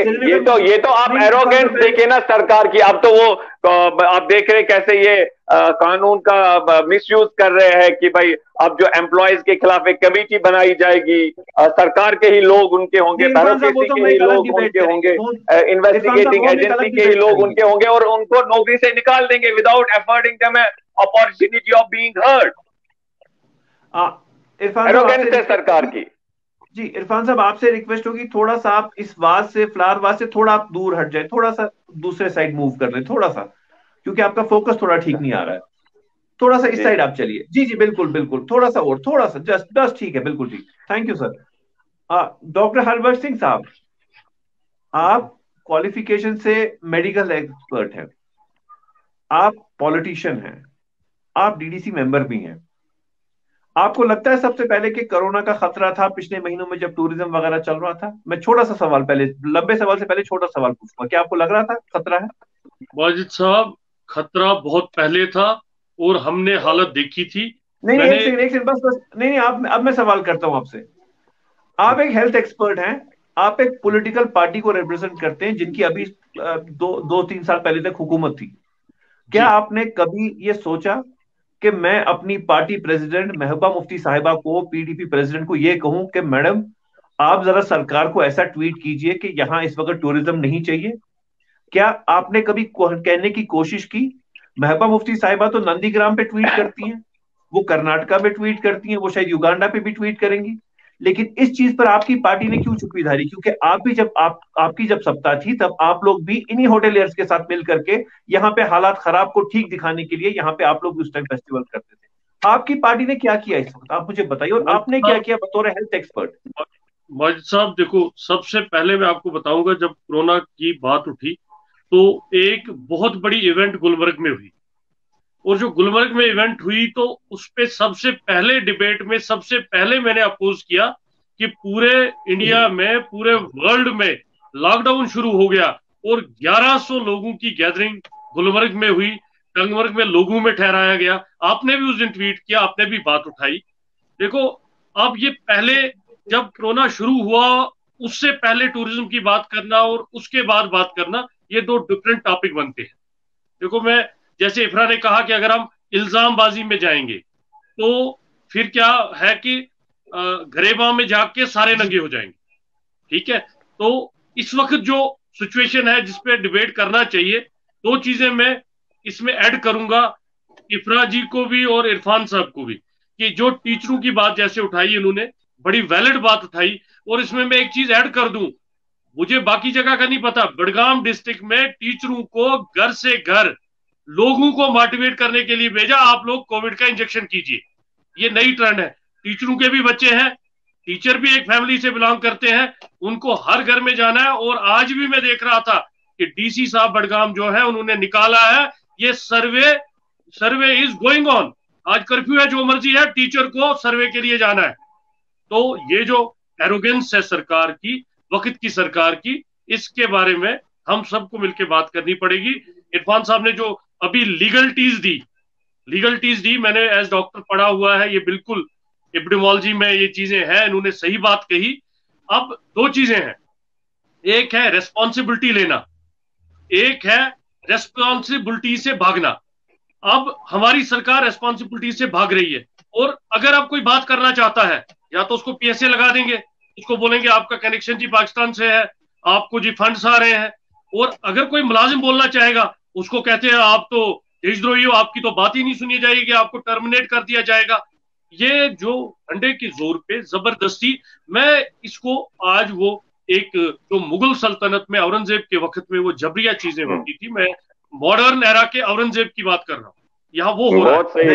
ये तो आप एरोगेंस देखिए ना सरकार की। अब तो वो आप देख रहे कैसे ये कानून का मिसयूज कर रहे हैं कि भाई अब जो एम्प्लॉयज के खिलाफ एक कमेटी बनाई जाएगी, सरकार के ही लोग उनके होंगे, ब्यूरोक्रेसी के ही लोग उनके होंगे, इन्वेस्टिगेटिंग एजेंसी के ही लोग उनके होंगे, और उनको नौकरी से निकाल देंगे without affording them opportunity of being heard. Arrogance है सरकार की। जी इरफान साहब, आपसे रिक्वेस्ट होगी, थोड़ा सा आप इस बात से, फ्लावर से थोड़ा आप दूर हट जाए, थोड़ा सा दूसरे साइड मूव कर ले, थोड़ा सा, क्योंकि आपका फोकस थोड़ा ठीक नहीं आ रहा है, थोड़ा सा इस साइड आप चलिए। जी बिल्कुल बिल्कुल, थोड़ा सा और, थोड़ा सा, जस्ट ठीक है, बिल्कुल ठीक, thank you sir. Doctor Harbans Singh साहब, आप क्वालिफिकेशन से मेडिकल एक्सपर्ट हैं, आप पॉलिटिशियन हैं, आप डीडीसी मेंबर भी हैं। आपको लगता है सबसे पहले कि कोरोना का खतरा था पिछले महीनों में जब टूरिज्म वगैरह चल रहा था? मैं छोटा सा सवाल, पहले लंबे सवाल से पहले छोटा सवाल पूछूंगा, क्या आपको लग रहा था खतरा है? वाजिद साहब, खतरा बहुत पहले था और हमने हालत देखी थी। नहीं मैंने एक सेकंड बस नहीं, आप, अब मैं सवाल करता हूं आपसे। आप एक हेल्थ एक्सपर्ट हैं, आप एक पॉलिटिकल पार्टी को रिप्रेजेंट करते हैं जिनकी अभी 2-3 साल पहले तक हुकूमत थी। क्या आपने कभी ये सोचा कि मैं अपनी पार्टी प्रेसिडेंट महबूबा मुफ्ती साहिबा को, पीडीपी प्रेसिडेंट को ये कहूं कि मैडम आप जरा सरकार को ऐसा ट्वीट कीजिए कि यहां इस वक्त टूरिज्म नहीं चाहिए? क्या आपने कभी कहने की कोशिश की? महबूबा मुफ्ती साहिबा तो नंदीग्राम पे ट्वीट करती हैं, वो कर्नाटका पे ट्वीट करती हैं, वो शायद युगांडा पे भी ट्वीट करेंगी, लेकिन इस चीज पर आपकी पार्टी ने क्यों चुप्पी धारी? क्योंकि आप भी जब आपकी जब सत्ता थी तब आप लोग भी इन्हीं होटलियर्स के साथ मिल करके यहाँ पे हालात खराब को ठीक दिखाने के लिए यहाँ पे आप लोग उस टाइम फेस्टिवल करते थे। आपकी पार्टी ने क्या किया इस वक्त, आप मुझे बताइए, और आपने क्या किया बतौर हेल्थ एक्सपर्ट? माजिद साहब देखो, सबसे पहले मैं आपको बताऊंगा, जब कोरोना की बात उठी तो एक बहुत बड़ी इवेंट गुलमर्ग में हुई, और जो गुलमर्ग में इवेंट हुई तो उस पे सबसे पहले डिबेट में सबसे पहले मैंने अपोज किया कि पूरे इंडिया में, पूरे वर्ल्ड में लॉकडाउन शुरू हो गया और 1100 लोगों की गैदरिंग गुलमर्ग में हुई, टंगमर्ग में लोगों में ठहराया गया। आपने भी उस दिन ट्वीट किया, आपने भी बात उठाई। देखो, अब ये पहले जब कोरोना शुरू हुआ उससे पहले टूरिज्म की बात करना और उसके बाद बात करना, ये दो डिफरेंट टॉपिक बनते हैं। देखो, मैं जैसे इफ्रा ने कहा कि अगर हम इल्जामबाजी में जाएंगे तो फिर क्या है कि गरेबा में जाके सारे नंगे हो जाएंगे। ठीक है, तो इस वक्त जो सिचुएशन है जिसपे डिबेट करना चाहिए, दो चीजें मैं इसमें ऐड करूंगा, इफ्रा जी को भी और इरफान साहब को भी, कि जो टीचरों की बात जैसे उठाई इन्होंने, बड़ी वैलिड बात उठाई। और इसमें मैं एक चीज ऐड कर दूं, मुझे बाकी जगह का नहीं पता, बड़गाम डिस्ट्रिक्ट में टीचरों को घर से घर लोगों को मोटिवेट करने के लिए भेजा, आप लोग कोविड का इंजेक्शन कीजिए। ये नई ट्रेंड है। टीचरों के भी बच्चे हैं, टीचर भी एक फैमिली से बिलोंग करते हैं, उनको हर घर में जाना है। और आज भी मैं देख रहा था कि डीसी साहब बड़गाम जो है उन्होंने निकाला है, ये सर्वे इज गोइंग ऑन। आज कर्फ्यू है, जो मर्जी है, टीचर को सर्वे के लिए जाना है। तो ये जो एरोगेंस है सरकार की, वक्त की सरकार की, इसके बारे में हम सबको मिलकर बात करनी पड़ेगी। इरफान साहब ने जो अभी लीगलिटीज दी, मैंने एज डॉक्टर पढ़ा हुआ है, ये बिल्कुल एपिडेमोलॉजी में ये चीजें हैं, इन्होंने सही बात कही। अब दो चीजें हैं, एक है रेस्पॉन्सिबिलिटी लेना, एक है रेस्पॉन्सिबिलिटी से भागना। अब हमारी सरकार रेस्पॉन्सिबिलिटी से भाग रही है, और अगर आप कोई बात करना चाहता है, या तो उसको पीएसए लगा देंगे, उसको बोलेंगे आपका कनेक्शन जी पाकिस्तान से है, आपको जी फंड्स आ रहे हैं। और अगर कोई मुलाजिम बोलना चाहेगा, उसको कहते हैं आप तो देशद्रोही हो, आपकी तो बात ही नहीं सुनी जाएगी, आपको टर्मिनेट कर दिया जाएगा। ये जो अंडे के जोर पे जबरदस्ती, मैं इसको आज वो एक जो मुगल सल्तनत में औरंगजेब के वक्त में वो जबरिया चीजें होती थी, मैं मॉडर्न एरा के औरंगजेब की बात कर रहा हूँ, यहाँ वो हो रहा है।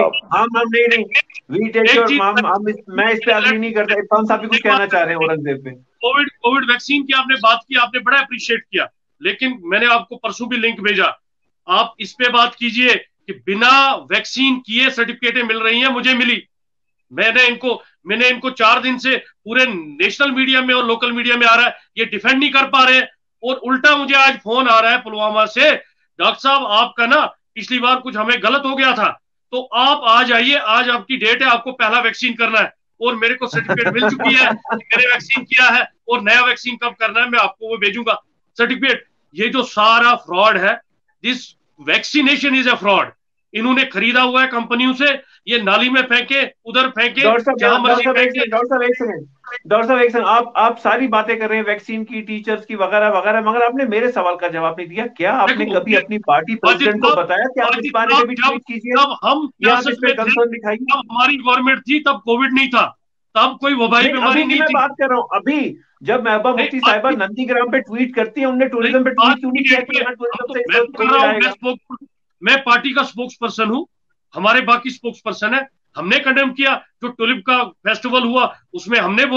मैं इस पे अग्री नहीं करता। इरफान साहब भी कुछ कहना चाह रहे हैं औरंगजेब पे। कोविड वैक्सीन की आपने बात की, आपने बड़ा अप्रिशिएट किया, लेकिन मैंने आपको परसों भी लिंक भेजा, आप इस पे बात कीजिए कि बिना वैक्सीन किए सर्टिफिकेटें मिल रही हैं। मुझे मिली, मैंने इनको 4 दिन से पूरे नेशनल मीडिया में और लोकल मीडिया में आ रहा है, ये डिफेंड नहीं कर पा रहे हैं। और उल्टा मुझे आज फोन आ रहा है पुलवामा से, डॉक्टर साहब आपका ना पिछली बार कुछ हमें गलत हो गया था, तो आप आ जाइए, आज आपकी डेट है, आपको पहला वैक्सीन करना है। और मेरे को सर्टिफिकेट मिल चुकी है, मैंने वैक्सीन किया है, और नया वैक्सीन कब करना है मैं आपको वो भेजूंगा सर्टिफिकेट। ये जो सारा फ्रॉड है, this vaccination is a fraud. इन्होंने खरीदा हुआ है कंपनियों से, ये नाली में फेंके, उधर फेंके, जहां मर्जी फेंके। डॉक्टर साहब एक सेकंड, आप सारी बातें कर रहे हैं वैक्सीन की, टीचर्स की, वगैरह वगैरह, मगर आपने मेरे सवाल का जवाब नहीं दिया। क्या आपने कभी अपनी पार्टी प्रेसिडेंट को बताया कि आप इस बारे में भी ट्वीट कीजिए, कंसर्न दिखाइए? जब हमारी गवर्नमेंट थी तब कोविड नहीं था, तब कोई वबाई बीमारी नहीं थी। मैं बात कर रहा हूँ अभी, जब महबूबा मुफ्ती साहिबा नंदीग्राम पे ट्वीट करती है, उन्होंने टूरिज्म पे ट्वीट क्यों नहीं किया? मैं पार्टी का स्पोक्स पर्सन हूं, हमारे बाकी स्पोक्स पर्सन है, हमने कंडेम किया। जो टुलिप का फेस्टिवल हुआ उसमें हमने बोला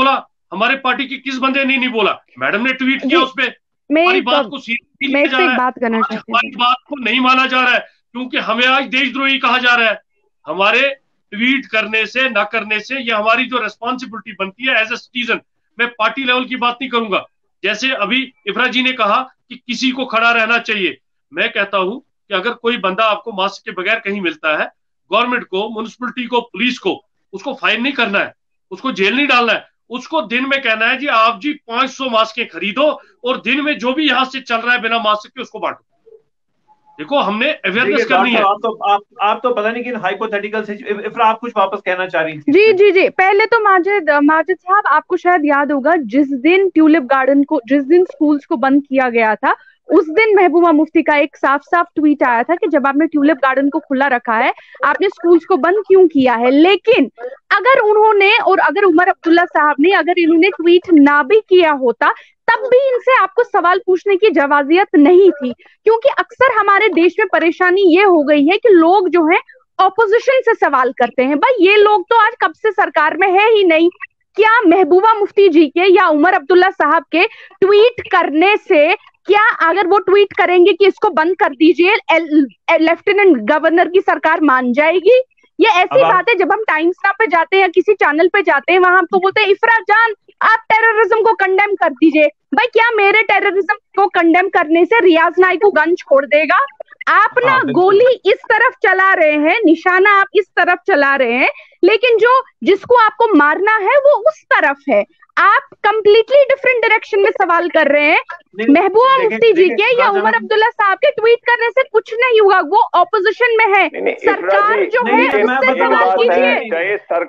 हमारे पार्टी के किस बंदे ने नहीं बोला? मैडम ने ट्वीट किया उस पर, हमारी बात को सीरियसली लिया जा रहा है। आज हमारी बात को नहीं माना जा रहा है क्योंकि हमें आज देशद्रोही कहा जा रहा है। हमारे ट्वीट करने से न करने से ये हमारी जो रेस्पॉन्सिबिलिटी बनती है एज ए सिटीजन। मैं पार्टी लेवल की बात नहीं करूंगा। जैसे अभी इफ्रा जी ने कहा कि किसी को खड़ा रहना चाहिए, मैं कहता हूं कि अगर कोई बंदा आपको मास्क के बगैर कहीं मिलता है, गवर्नमेंट को, म्युनिसिपलिटी को, पुलिस को उसको फाइन नहीं करना है, उसको जेल नहीं डालना है, उसको दिन में कहना है जी आप जी 500 मास्कें खरीदो और दिन में जो भी यहां से चल रहा है बिना मास्क के उसको बांटो। देखो हमने अवेयरनेस करनी है। आप तो पता नहीं कि हाइपोथेटिकल से इफ्रा आप कुछ वापस कहना चाह रही थी। जी पहले तो माजिद साहब, आपको शायद याद होगा जिस दिन ट्यूलिप गार्डन को, जिस दिन स्कूल्स को बंद किया गया था, उस दिन महबूबा मुफ्ती का एक साफ साफ ट्वीट आया था कि जब आपने ट्यूलिप गार्डन को खुला रखा है, आपने स्कूल्स को बंद क्यों किया है। लेकिन अगर उन्होंने, और अगर उमर अब्दुल्ला साहब ने, अगर इन्होंने ट्वीट ना भी किया होता, तब भी इनसे आपको सवाल पूछने की जवाजियत नहीं थी। क्योंकि अक्सर हमारे देश में परेशानी ये हो गई है कि लोग जो है ऑपोजिशन से सवाल करते हैं। भाई ये लोग तो आज कब से सरकार में है ही नहीं, क्या महबूबा मुफ्ती जी के या उमर अब्दुल्ला साहब के ट्वीट करने से, क्या अगर वो ट्वीट करेंगे कि इसको बंद कर दीजिए, लेफ्टिनेंट गवर्नर की सरकार मान जाएगी? ये ऐसी बात है, जब हम टाइम्स नाउ पे जाते हैं या किसी चैनल पे जाते हैं, वहां हमको बोलते हैं इफ्रा जान आप टेररिज्म को कंडेम कर दीजिए। भाई क्या मेरे टेररिज्म को कंडेम करने से रियाज नाई को गन छोड़ देगा? आप ना गोली इस तरफ चला रहे हैं, निशाना आप इस तरफ चला रहे हैं, लेकिन जो जिसको आपको मारना है वो उस तरफ है। आप कंप्लीटली डिफरेंट डायरेक्शन में सवाल कर रहे हैं। महबूबा मुफ्ती जी के या उमर अब्दुल्ला साहब के ट्वीट करने से कुछ नहीं होगा, वो ऑपोजिशन में है। सरकार जो है उससे सवाल कीजिए।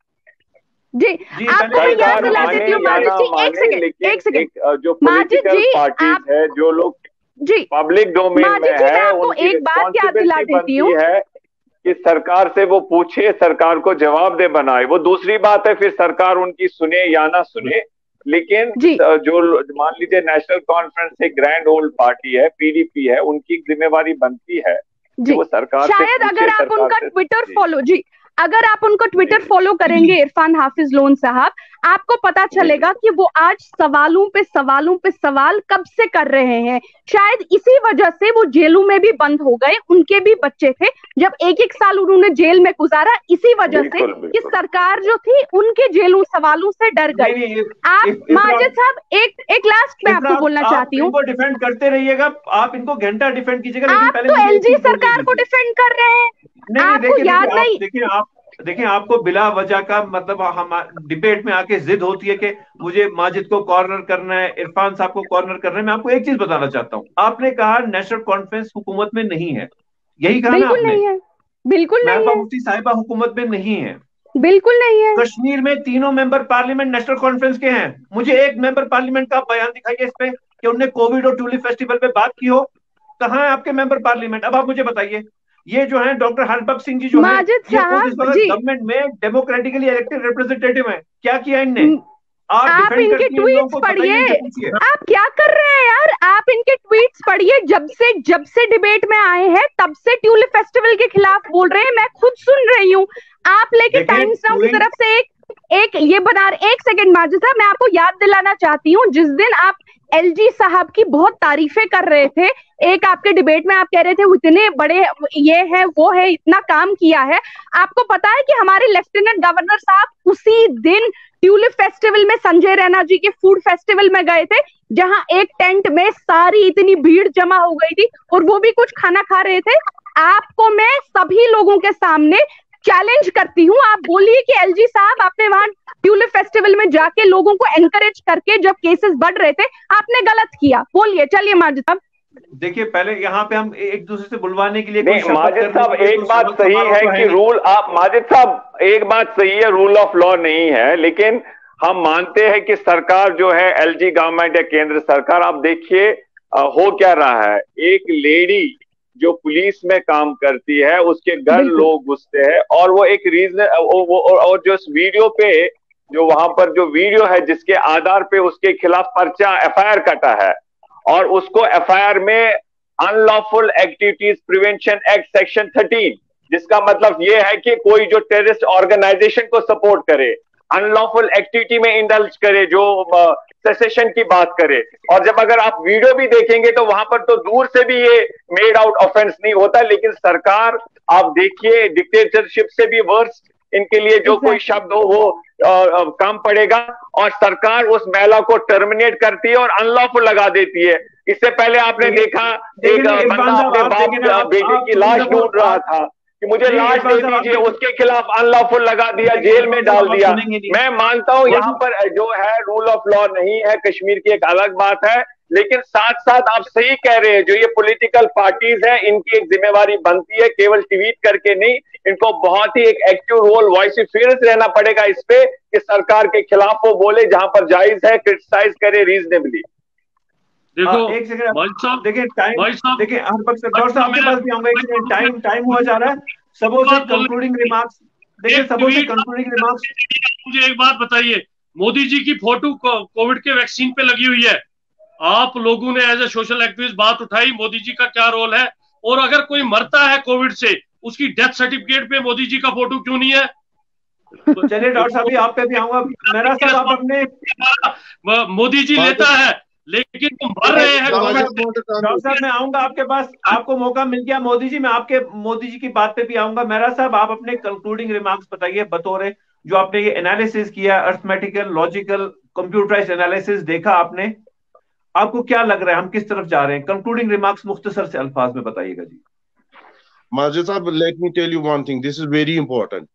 जी आपको मैं याद दिला देती हूँ माजिद जी, एक सेकेंड जो पॉलिटिकल पार्टीज है, जो लोग जी पब्लिक डोमेन में है, आपको एक बात याद दिला देती हूँ कि सरकार से वो पूछे, सरकार को जवाब दे बनाए। वो दूसरी बात है फिर सरकार उनकी सुने या ना सुने, लेकिन जो मान लीजिए नेशनल कॉन्फ्रेंस से ग्रैंड ओल्ड पार्टी है, पीडीपी है, उनकी जिम्मेवारी बनती है कि वो सरकार शायद अगर आप उनका ट्विटर फॉलो अगर आप उनको ट्विटर फॉलो करेंगे इरफान हाफिज लोन साहब, आपको पता चलेगा कि वो आज सवालों पे सवाल कब से कर रहे हैं। शायद इसी वजह से वो जेलों में भी बंद हो गए, उनके भी बच्चे थे, जब एक साल उन्होंने जेल में गुजारा, इसी वजह से कि सरकार जो थी उनके जेलों सवालों से डर गई। आप माजिद साहब एक लास्ट में आपको बोलना चाहती हूँ, इनको डिफेंड करते रहिएगा, आप इनको घंटा डिफेंड कीजिएगा। आप तो एलजी सरकार को डिफेंड कर रहे हैं, आपको याद नहीं? देखिए आपको बिला वजह का मतलब हम डिबेट में आके जिद होती है कि मुझे माजिद को कॉर्नर करना है, इरफान साहब को कॉर्नर करना है। मैं आपको एक चीज बताना चाहता हूँ, आपने कहा नेशनल कॉन्फ्रेंस हुकूमत में नहीं है, यही कहा ना आपने? नहीं है, बिल्कुल नहीं है। मुफ्ती साहिबा हुकूमत में नहीं है, बिल्कुल नहीं है। कश्मीर में तीनों मेंबर पार्लियामेंट नेशनल कॉन्फ्रेंस के हैं। मुझे एक मेंबर पार्लियामेंट का बयान दिखाइए इस पे कि उन्होंने कोविड और ट्यूलिप फेस्टिवल पे बात की हो। कहाँ है आपके मेंबर पार्लियामेंट? अब आप मुझे बताइए। ये जो है डॉक्टर हरबख्श सिंह जी जो है, गवर्नमेंट में डेमोक्रेटिकली इलेक्टेड रिप्रेजेंटेटिव हैं, क्या किया इनने? आप इनके ट्वीट्स पढ़िए, आप क्या कर रहे हैं यार? आप इनके ट्वीट्स पढ़िए, जब से डिबेट में आए हैं तब से ट्यूलिप फेस्टिवल के खिलाफ बोल रहे हैं, मैं खुद सुन रही हूँ। आप लेके टाइम्स नाउ की तरफ से एक ये बना रहे। एक सेकंड माजिद साहब, मैं आपको याद दिलाना चाहती हूँ, जिस दिन आप एलजी साहब की बहुत तारीफें कर रहे थे, एक आपके डिबेट में आप कह रहे थे वो इतने बड़े ये है वो है, इतना काम किया है। आपको पता है कि हमारे लेफ्टिनेंट गवर्नर साहब उसी दिन ट्यूलिप फेस्टिवल में, संजय रैना जी के फूड फेस्टिवल में गए थे, जहां एक टेंट में सारी इतनी भीड़ जमा हो गई थी और वो भी कुछ खाना खा रहे थे। आपको मैं सभी लोगों के सामने चैलेंज करती हूँ, आप बोलिए कि एलजी साहब आपने वहां ट्यूलिप फेस्टिवल में जाके लोगों को एनकरेज करके जब केसेस बढ़ रहे थे, आपने गलत किया। बोलिए, चलिए माजिद साहब। देखिए पहले यहाँ पे हम एक दूसरे से बुलवाने के लिए माजिद साहब एक बात सही है कि रूल, आप माजिद साहब एक बात सही है, रूल ऑफ लॉ नहीं है, लेकिन हम मानते हैं कि सरकार जो है, एलजी गवर्नमेंट या केंद्र सरकार, आप देखिए हो क्या रहा है। एक लेडी जो पुलिस में काम करती है, उसके घर लोग घुसते हैं और वो एक रीजन और जो इस वीडियो पे, जो वहां पर जो वीडियो है जिसके आधार पे उसके खिलाफ पर्चा एफआईआर कटा है, और उसको एफआईआर में unlawful activities prevention act section 13, जिसका मतलब ये है कि कोई जो टेररिस्ट ऑर्गेनाइजेशन को सपोर्ट करे, अनलॉफुल एक्टिविटी में इंडल्ज करे, जो सेसेशन की बात करे। और जब अगर आप वीडियो भी देखेंगे तो वहां पर तो दूर से भी ये मेड आउट ऑफेंस नहीं होता, लेकिन सरकार आप देखिए डिक्टेटरशिप से भी वर्स इनके लिए जो कोई शब्द हो वो काम पड़ेगा, और सरकार उस महिला को टर्मिनेट करती है और अनलॉफुल लगा देती है। इससे पहले आपने देखा एक बंदा अपने बाप बेटे की लाश ढूंढ रहा था कि मुझे लाश दे दीजिए, उसके खिलाफ अनलॉफुल लगा दिया, जेल में डाल दिया। मैं मानता हूं यहाँ पर जो है रूल ऑफ लॉ नहीं है, कश्मीर की एक अलग बात है, लेकिन साथ साथ आप सही कह रहे हैं, जो ये पॉलिटिकल पार्टीज है इनकी एक जिम्मेवारी बनती है, केवल ट्वीट करके नहीं, इनको बहुत ही एक एक्टिव रोल वॉइसिफियरस रहना पड़ेगा इस पे कि सरकार के खिलाफ वो बोले, जहां पर जायज है क्रिटिसाइज करे रीजनेबली। देखो एक सेकंड, देखिए टाइम, देखिए डॉक्टर साहब आपके पास भी आऊंगा, एक सेकंड, टाइम हुआ जा रहा है। सबों से कंक्लूडिंग रिमार्क्स, देखिए सबों से कंक्लूडिंग रिमार्क्स। मुझे एक बात बताइए, मोदी जी की फोटो कोविड के वैक्सीन पे लगी हुई है, आप लोगों ने एज ए सोशल एक्टिविस्ट बात उठाई, मोदी जी का क्या रोल है? और अगर कोई मरता है कोविड से, उसकी डेथ सर्टिफिकेट पे मोदी जी का फोटो क्यों नहीं है? चलिए डॉक्टर साहब भी आप पे भी आऊंगा, मेरा साहब आप अपने मोदी जी लेता है लेकिन तुम मर रहे हैं। डॉक्टर साहब मैं आऊंगा आपके पास, आपको मौका मिल गया मोदी जी, मैं आपके मोदी जी की बात पे भी आऊंगा। मेरा साहब आप अपने कंक्लूडिंग रिमार्क्स बताइए, बतौर जो आपने ये एनालिसिस किया, अर्थमेटिकल लॉजिकल कंप्यूटराइज्ड एनालिसिस देखा आपने, आपको क्या लग रहा है, हम किस तरफ जा रहे हैं? कंक्लूडिंग रिमार्क्स मुख्तसर से अल्फाज में बताइएगा जी। Majid साहब, let me tell you one thing, this is very important.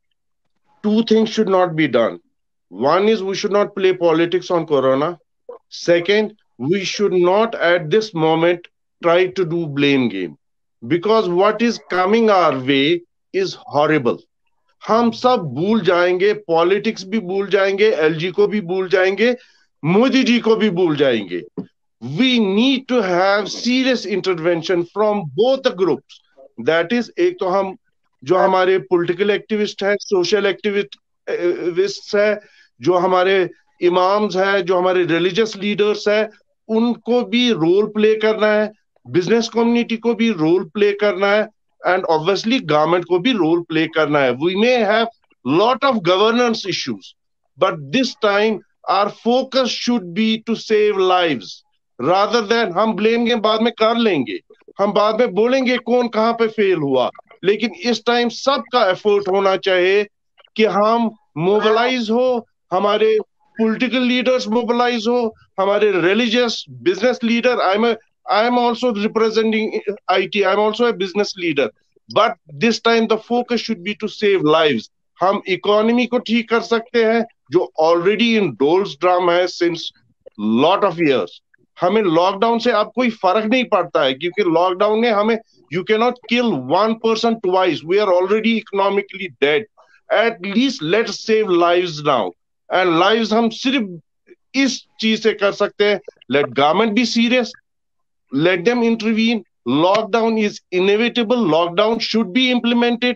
Two things should not be done. One is we should not play politics on corona. Second, we should not at this moment try to do blame game, because what is coming our way is horrible. हम सब भूल जाएंगे, politics भी भूल जाएंगे, LG को भी भूल जाएंगे, मोदी जी को भी भूल जाएंगे। We need to have serious intervention from both the groups. That is, एक तो हम जो हमारे पॉलिटिकल एक्टिविस्ट है, सोशल एक्टिविस्ट है, जो हमारे इमाम्स है, जो हमारे रिलीजियस लीडर्स है, उनको भी रोल प्ले करना है, बिजनेस कम्युनिटी को भी रोल प्ले करना है, एंड ऑब्वियसली गवर्नमेंट को भी रोल प्ले करना है। We may have lot of governance issues, but this time our focus should be to save lives, rather than हम ब्लेम गेम बाद में कर लेंगे, हम बाद में बोलेंगे कौन कहां पे फेल हुआ, लेकिन इस टाइम सबका एफर्ट होना चाहिए कि हम मोबिलाइज हो, हमारे पॉलिटिकल लीडर्स मोबिलाइज हो, हमारे religious business leader. I am also representing IT. I am also a business leader. But this time the focus should be to save lives. हम इकोनॉमी को ठीक कर सकते हैं जो ऑलरेडी इन डोल्स ड्राम है सिंस लॉट ऑफ इयर्स। हमें lockdown से अब कोई फर्क नहीं पड़ता है, क्योंकि लॉकडाउन ने हमें, you can not kill one person twice, we are already economically dead. At least let's save lives now, and lives हम सिर्फ इस चीज से कर सकते हैं, let government be serious, let them intervene. Lockdown is inevitable. Lockdown should be implemented.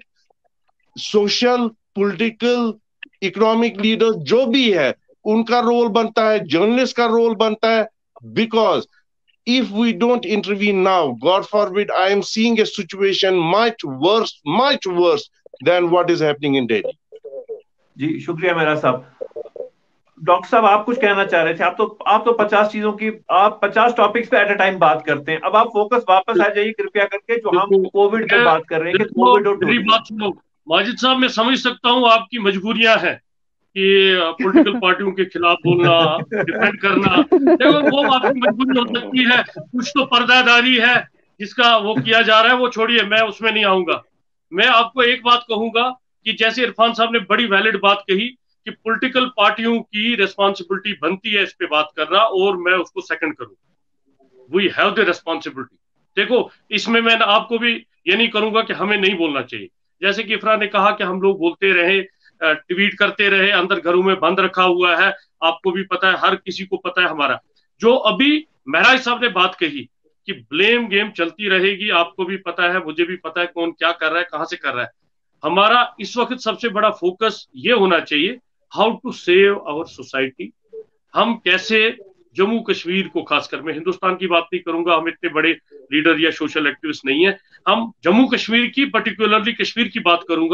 Social, political, economic leaders जो भी है उनका रोल बनता है, जर्नलिस्ट का रोल बनता है, because if we don't intervene now, God forbid, I am seeing a situation much worse than what is happening in Delhi. जी शुक्रिया मेरा साहब। डॉक्टर साहब आप कुछ कहना चाह रहे थे, आप तो 50 चीजों की, आप 50 टॉपिक्स पे एट अ टाइम बात करते हैं। अब आप फोकस वापस आ जाइए कृपया करके, जो हम कोविड पे बात कर रहे हैं कि कोविड और मेरी बात सुनो माजिद साहब, मैं समझ सकता हूँ आपकी मजबूरियां हैं कि पॉलिटिकल पार्टियों के खिलाफ बोलना, डिफेंड करना, देखो वो आपकी मजबूरी हो सकती है। कुछ तो पर्दादारी है जिसका वो किया जा रहा है, वो छोड़िए, मैं उसमें नहीं आऊंगा। मैं आपको एक बात कहूंगा कि जैसे इरफान साहब ने बड़ी वैलिड बात कही कि पॉलिटिकल पार्टियों की रिस्पॉन्सिबिलिटी बनती है इस पे बात करना, और मैं उसको सेकंड करूं। We have the responsibility. देखो इसमें मैं आपको भी ये नहीं करूंगा कि हमें नहीं बोलना चाहिए। जैसे कि इफरा ने कहा कि हम लोग बोलते रहे, ट्वीट करते रहे, अंदर घरों में बंद रखा हुआ है, आपको भी पता है, हर किसी को पता है हमारा। जो अभी महराज साहब ने बात कही कि ब्लेम गेम चलती रहेगी, आपको भी पता है, मुझे भी पता है कौन क्या कर रहा है, कहां से कर रहा है। हमारा इस वक्त सबसे बड़ा फोकस ये होना चाहिए, how to save our society. हम कैसे जम्मू कश्मीर को, खासकर मैं हिंदुस्तान की बात नहीं करूंगा, हम इतने बड़े लीडर या सोशल एक्टिविस्ट नहीं है, हम जम्मू कश्मीर की, पर्टिकुलरली कश्मीर की बात करूंगा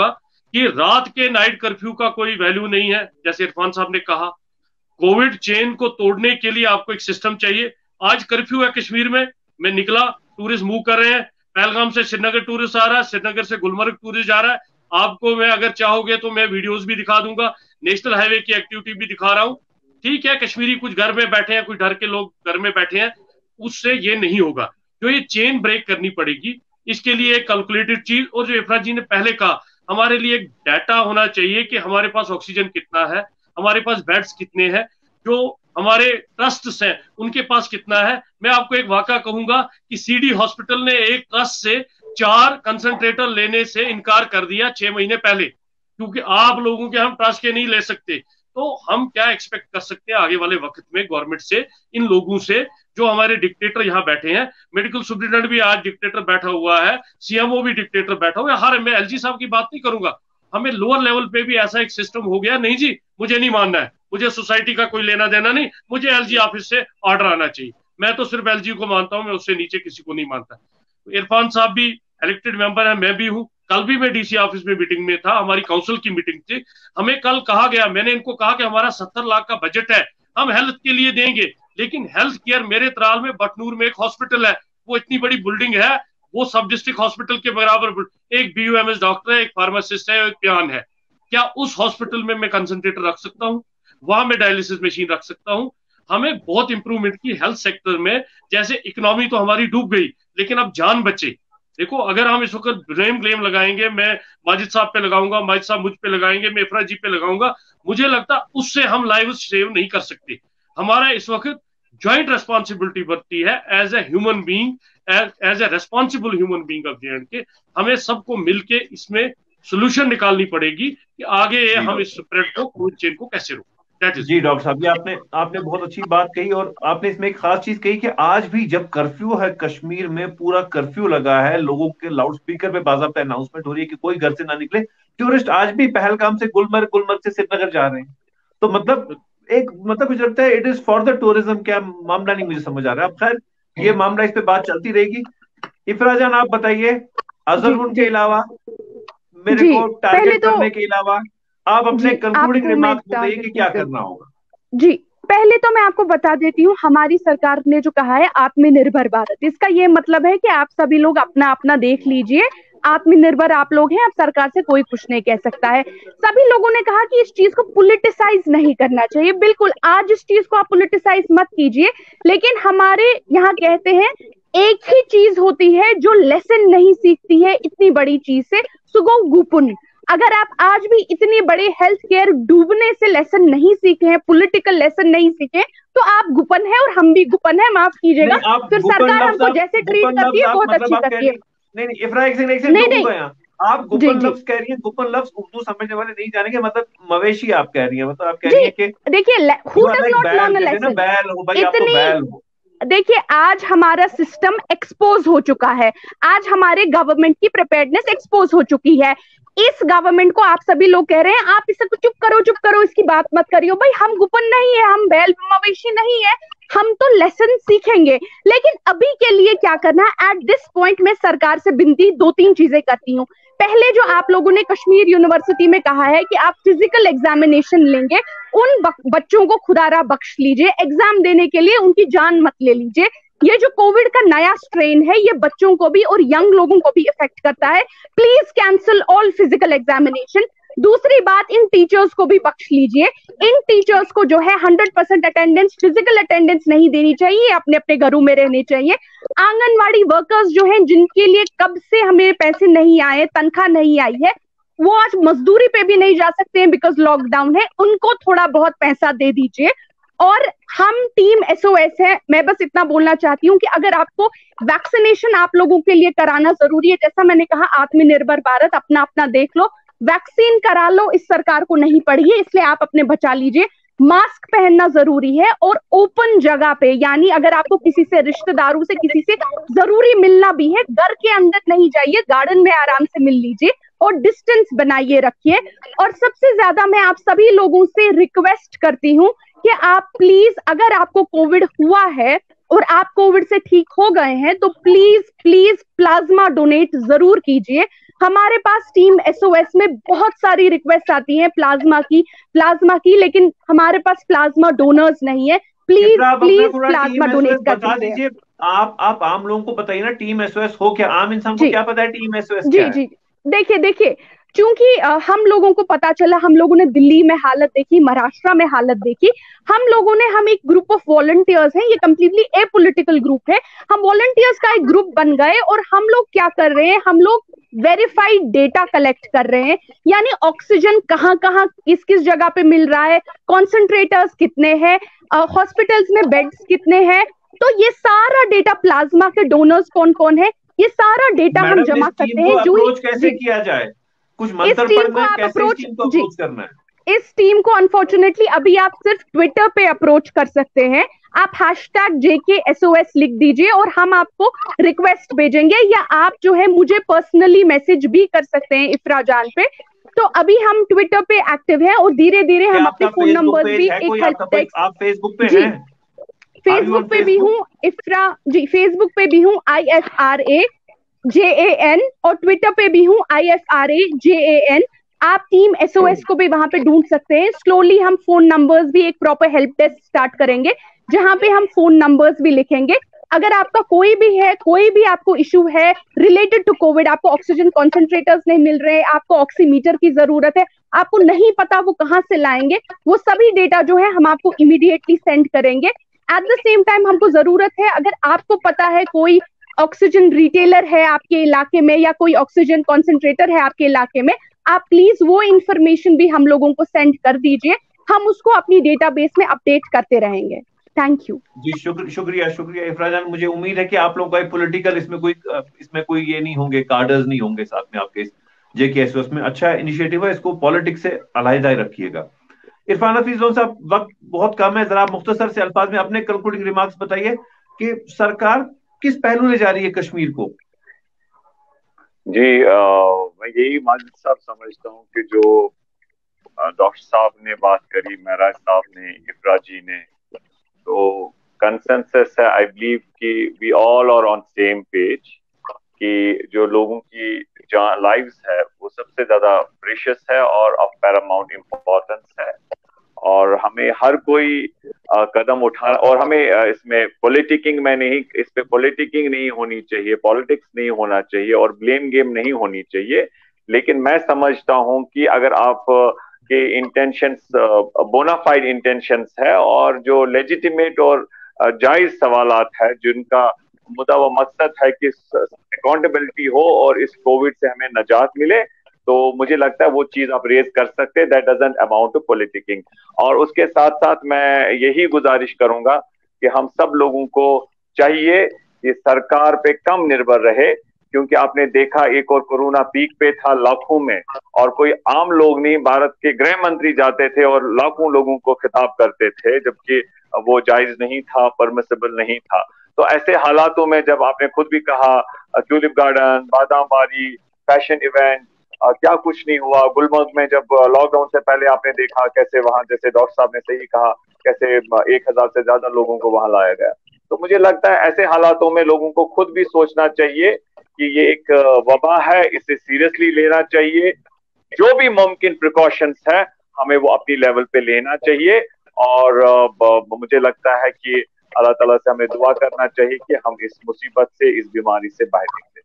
कि रात के नाइट कर्फ्यू का कोई वैल्यू नहीं है, जैसे इरफान साहब ने कहा। कोविड चेन को तोड़ने के लिए आपको एक सिस्टम चाहिए। आज कर्फ्यू है कश्मीर में, मैं निकला, टूरिस्ट मूव कर रहे हैं, पहलगाम से श्रीनगर टूरिस्ट आ रहा है, श्रीनगर से गुलमर्ग टूरिस्ट जा रहा है। आपको मैं अगर चाहोगे तो मैं वीडियोस भी दिखा दूंगा, नेशनल हाईवे की एक्टिविटी भी दिखा रहा हूं। ठीक है, कश्मीरी कुछ घर में बैठे हैं, कुछ डर के लोग घर में बैठे हैं, उससे ये नहीं होगा। जो ये चेन ब्रेक करनी पड़ेगी, इसके लिए एक कैलकुलेटेड चीज, और जो इफराज जी ने पहले कहा, हमारे लिए एक डाटा होना चाहिए कि हमारे पास ऑक्सीजन कितना है, हमारे पास बेड्स कितने हैं, जो हमारे ट्रस्ट हैं उनके पास कितना है। मैं आपको एक वाकया कहूंगा कि सीडी हॉस्पिटल ने एक ट्रस्ट से 4 कंसंट्रेटर लेने से इनकार कर दिया 6 महीने पहले, क्योंकि आप लोगों के हम ट्रस्ट के नहीं ले सकते। तो हम क्या एक्सपेक्ट कर सकते हैं आगे वाले वक्त में गवर्नमेंट से, इन लोगों से जो हमारे डिक्टेटर यहाँ बैठे हैं। मेडिकल सुप्रिटेंडेंट भी आज डिक्टेटर बैठा हुआ है, सीएमओ भी डिक्टेटर बैठा हुआ है। हर मैं एलजी साहब की बात नहीं करूंगा, हमें लोअर लेवल पे भी ऐसा एक सिस्टम हो गया, नहीं जी मुझे नहीं मानना है, मुझे सोसाइटी का कोई लेना देना नहीं, मुझे एलजी ऑफिस से ऑर्डर आना चाहिए। मैं तो सिर्फ एलजी को मानता हूं, मैं उससे नीचे किसी को नहीं मानता। इरफान साहब भी इलेक्टेड मेंबर है, मैं भी हूं। कल भी मैं डीसी ऑफिस में मीटिंग में था, हमारी काउंसिल की मीटिंग थी। हमें कल कहा गया, मैंने इनको कहा कि हमारा 70 लाख का बजट है, हम हेल्थ के लिए देंगे, लेकिन हेल्थ केयर मेरे त्राल में बटनूर में एक हॉस्पिटल है, वो इतनी बड़ी बिल्डिंग है, वो सब डिस्ट्रिक्ट हॉस्पिटल के बराबर, एक बीयूएमएस डॉक्टर है, एक फार्मासिस्ट है, एक प्यान है। क्या उस हॉस्पिटल में मैं कंसंट्रेटर रख सकता हूँ? वहां मैं डायलिसिस मशीन रख सकता हूँ? हमें बहुत इंप्रूवमेंट की हेल्थ सेक्टर में। जैसे इकोनॉमी तो हमारी डूब गई, लेकिन अब जान बचे। देखो, अगर हम इस वक्त ब्लेम लगाएंगे, मैं माजिद साहब पे लगाऊंगा, माजिद साहब मुझ पे लगाएंगे, मैं इफरा जी पे लगाऊंगा, मुझे लगता उससे हम लाइव सेव नहीं कर सकते। हमारा इस वक्त ज्वाइंट रेस्पॉन्सिबिलिटी बनती है as a human being, as a responsible human being of J, हमें सबको मिलके इसमें सोल्यूशन निकालनी पड़ेगी कि आगे हम इस स्प्रेड को, कोविड चेन को कैसे रोकें। जी डॉक्टर साहब, ये आपने बहुत अच्छी बात कही, और आपने इसमें एक खास चीज कही कि आज भी जब कर्फ्यू है, कश्मीर में पूरा कर्फ्यू लगा है, लोगों के लाउड स्पीकर पे बाकायदा अनाउंसमेंट हो रही है कि कोई घर से ना निकले। टूरिस्ट आज भी पहलगाम से गुलमर्ग, गुलमर्ग से श्रीनगर जा रहे हैं। तो मतलब मुझे लगता है it is for the tourism. क्या मामला नहीं मुझे समझ आ रहा है। अब खैर ये मामला, इस पे बात चलती रहेगी। इफरा जान आप बताइए, अजहरुन के अलावा, मेरे को टारगेट करने के अलावा, आप अपने कंक्लूडिंग रिमार्क्स बताइए कि क्या करना होगा। जी, पहले तो मैं आपको बता देती हूँ, हमारी सरकार ने जो कहा है आत्मनिर्भर भारत, इसका ये मतलब है कि आप सभी लोग अपना अपना देख लीजिए, आत्मनिर्भर आप लोग हैं, अब सरकार से कोई कुछ नहीं कह सकता है। सभी लोगों ने कहा कि इस चीज को पॉलिटिसाइज नहीं करना चाहिए। बिल्कुल, आज इस चीज को आप पॉलिटिसाइज मत कीजिए, लेकिन हमारे यहाँ कहते हैं एक ही चीज होती है जो लेसन नहीं सीखती है इतनी बड़ी चीज से, सुगो गुपुन। अगर आप आज भी इतनी बड़े हेल्थ केयर डूबने से लेसन नहीं सीखे हैं, पॉलिटिकल लेसन नहीं सीखे, तो आप गुपन है और हम भी गुपन है, माफ कीजिएगा। फिर सरकार हमको जैसे ट्रीट करती है बहुत अच्छी करती है। नहीं, इफरा एक सेकंड, आप गुपन लफ्ज कह रही हैं, गुपन लफ्ज उर्दू समझने वाले नहीं जानेंगे, मतलब मवेशी आप कह रही हैं, मतलब आप कह रही हैं कि देखिए, who does not learn a lesson, बैल हो भाई, आप तो बैल हो। देखिए, आज हमारा सिस्टम एक्सपोज हो चुका है, आज हमारे गवर्नमेंट की प्रिपेयर्डनेस एक्सपोज हो चुकी है। इस गवर्नमेंट को आप सभी लोग कह रहे हैं आप इसे चुप करो, इसकी बात मत करियो। भाई, हम गुपन नहीं है, हम बैल मवेशी नहीं है, हम तो लेसन सीखेंगे। लेकिन अभी के लिए क्या करना है, एट दिस पॉइंट में सरकार से विनती 2-3 चीजें करती हूँ। पहले, जो आप लोगों ने कश्मीर यूनिवर्सिटी में कहा है कि आप फिजिकल एग्जामिनेशन लेंगे, उन बच्चों को खुदारा बख्श लीजिए, एग्जाम देने के लिए उनकी जान मत ले लीजिए। ये जो कोविड का नया स्ट्रेन है, ये बच्चों को भी और यंग लोगों को भी इफेक्ट करता है। Please cancel all physical examination. दूसरी बात, इन टीचर्स को भी बख्श लीजिए। इन टीचर्स को जो है 100% अटेंडेंस, फिजिकल अटेंडेंस नहीं देनी चाहिए, अपने अपने घरों में रहने चाहिए। आंगनवाड़ी वर्कर्स जो हैं, जिनके लिए कब से हमें पैसे नहीं आए, तनख्वाह नहीं आई है, वो आज मजदूरी पे भी नहीं जा सकते हैं बिकॉज लॉकडाउन है, उनको थोड़ा बहुत पैसा दे दीजिए। और हम टीम एसओएस है, मैं बस इतना बोलना चाहती हूँ कि अगर आपको वैक्सीनेशन आप लोगों के लिए कराना जरूरी है, जैसा मैंने कहा आत्मनिर्भर भारत, अपना अपना देख लो, वैक्सीन करा लो, इस सरकार को नहीं पड़ी है इसलिए आप अपने बचा लीजिए। मास्क पहनना जरूरी है, और ओपन जगह पे, यानी अगर आपको किसी से, रिश्तेदारों से, किसी से जरूरी मिलना भी है, घर के अंदर नहीं जाइए, गार्डन में आराम से मिल लीजिए, और डिस्टेंस बनाइए रखिए। और सबसे ज्यादा मैं आप सभी लोगों से रिक्वेस्ट करती हूँ कि आप प्लीज, अगर आपको कोविड हुआ है और आप कोविड से ठीक हो गए हैं, तो प्लीज प्लीज प्लाज्मा डोनेट जरूर कीजिए। हमारे पास टीम एसओएस में बहुत सारी रिक्वेस्ट आती हैं प्लाज्मा की, लेकिन हमारे पास प्लाज्मा डोनर्स नहीं है। प्लीज प्लीज प्लाज्मा डोनेट कर दीजिए। आप आम लोगों को बताइए ना, टीम एसओएस हो क्या? आम इंसान को क्या पता है टीम एसओएस क्या है? जी देखिए क्योंकि हम लोगों को पता चला, हम लोगों ने दिल्ली में हालत देखी, महाराष्ट्र में हालत देखी, हम एक ग्रुप ऑफ वॉलंटियर्स हैं, ये कम्प्लीटली ए पॉलिटिकल ग्रुप है, हम वॉलंटियर्स का एक ग्रुप बन गए और हम लोग क्या कर रहे हैं, हम लोग वेरीफाइड डेटा कलेक्ट कर रहे हैं, यानी ऑक्सीजन कहाँ कहाँ किस किस जगह पे मिल रहा है, कॉन्सेंट्रेटर्स कितने हैं, हॉस्पिटल्स में बेड्स कितने हैं, तो ये सारा डेटा, प्लाज्मा के डोनर्स कौन कौन है, ये सारा डेटा हम जमा करते हैं। जो कैसे किया जाए, कुछ मंत्र पढ़ना है, कैसे इस टीम को अप्रोच करना है? इस टीम को अनफॉर्चुनेटली अभी आप सिर्फ ट्विटर पे अप्रोच कर सकते हैं। आप #JKSOS लिख दीजिए और हम आपको रिक्वेस्ट भेजेंगे, या आप जो है मुझे पर्सनली मैसेज भी कर सकते हैं इफ्रा जान पे। तो अभी हम ट्विटर पे एक्टिव हैं और धीरे धीरे हम अपने फोन नंबर भी एक हेल्प डेस्क। आप फेसबुक पे हैं? फेसबुक पे भी हूँ इफ्रा जी, फेसबुक पे भी हूँ IFRAJAN, और ट्विटर पे भी हूँ IFRAJAN। आप टीम एसओएस को भी वहां पे ढूंढ सकते हैं। स्लोली हम फोन नंबर्स भी, एक प्रॉपर हेल्प डेस्क स्टार्ट करेंगे जहां पे हम फोन नंबर्स भी लिखेंगे। अगर आपका कोई भी आपको इशू है रिलेटेड टू कोविड, आपको ऑक्सीजन कॉन्सेंट्रेटर्स नहीं मिल रहे, आपको ऑक्सीमीटर की जरूरत है, आपको नहीं पता वो कहाँ से लाएंगे, वो सभी डेटा जो है हम आपको इमीडिएटली सेंड करेंगे। एट द सेम टाइम हमको जरूरत है, अगर आपको पता है कोई ऑक्सीजन रिटेलर है आपके इलाके में या कोई ऑक्सीजन कॉन्सेंट्रेटर है आपके इलाके में, आप प्लीज वो इंफॉर्मेशन भी हम लोगों को सेंड कर दीजिए, हम उसको अपनी डेटाबेस में अपडेट करते रहेंगे। थैंक यू जी, शुक्रिया इफ्रा जान। मुझे उम्मीद है कि आप लोगों का पॉलिटिकल इसमें कोई ये नहीं होंगे, कार्डर्स नहीं होंगे साथ में आपके JKSOS में। अच्छा इनिशिएटिव है, इसको पॉलिटिक्स से अलग रखिएगा। इरफान हफीज साहब, वक्त बहुत कम है, जरा मुख्तसर से अल्फाज में अपने कंक्लूडिंग रिमार्क्स बताइए कि सरकार किस पहलू ले जा रही है कश्मीर को? जी, मैं यही माजिद साहब समझता हूँ कि जो डॉक्टर साहब ने बात करी, महराज साहब ने, इफ्रा जी ने, तो कंसेंसस है, आई बिलीव कि we all are on same page कि जो लोगों की लाइव्स है वो सबसे ज्यादा प्रेशियस है और ऑफ पैरामाउंट इम्पोर्टेंस है, और हमें हर कोई कदम उठाना, और हमें इसमें पॉलिटिकिंग नहीं होनी चाहिए, पॉलिटिक्स नहीं होना चाहिए और ब्लेम गेम नहीं होनी चाहिए। लेकिन मैं समझता हूं कि अगर आप के इंटेंशंस बोनाफाइड इंटेंशंस है और जो लेजिटिमेट और जायज सवालात है जिनका मुद्दा व मकसद है कि अकाउंटेबिलिटी हो और इस कोविड से हमें नजात मिले, तो मुझे लगता है वो चीज आप रेज कर सकते हैं। That doesn't amount to politicking. और उसके साथ साथ मैं यही गुजारिश करूंगा कि हम सब लोगों को चाहिए कि सरकार पे कम निर्भर रहे, क्योंकि आपने देखा एक और कोरोना पीक पे था लाखों में, और कोई आम लोग नहीं, भारत के गृह मंत्री जाते थे और लाखों लोगों को खिताब करते थे, जबकि वो जायज नहीं था, परमिसेबल नहीं था। तो ऐसे हालातों में जब आपने खुद भी कहा ट्यूलिप गार्डन, बादाम बारी, फैशन इवेंट, क्या कुछ नहीं हुआ। गुलमर्ग में जब लॉकडाउन से पहले आपने देखा कैसे वहां, जैसे डॉक्टर साहब ने सही कहा, कैसे 1000 से ज्यादा लोगों को वहां लाया गया। तो मुझे लगता है ऐसे हालातों में लोगों को खुद भी सोचना चाहिए कि ये एक वबा है, इसे सीरियसली लेना चाहिए। जो भी मुमकिन प्रिकॉशंस है हमें वो अपनी लेवल पे लेना चाहिए, और मुझे लगता है कि अल्लाह ताला से हमें दुआ करना चाहिए कि हम इस मुसीबत से, इस बीमारी से बाहर निकलें।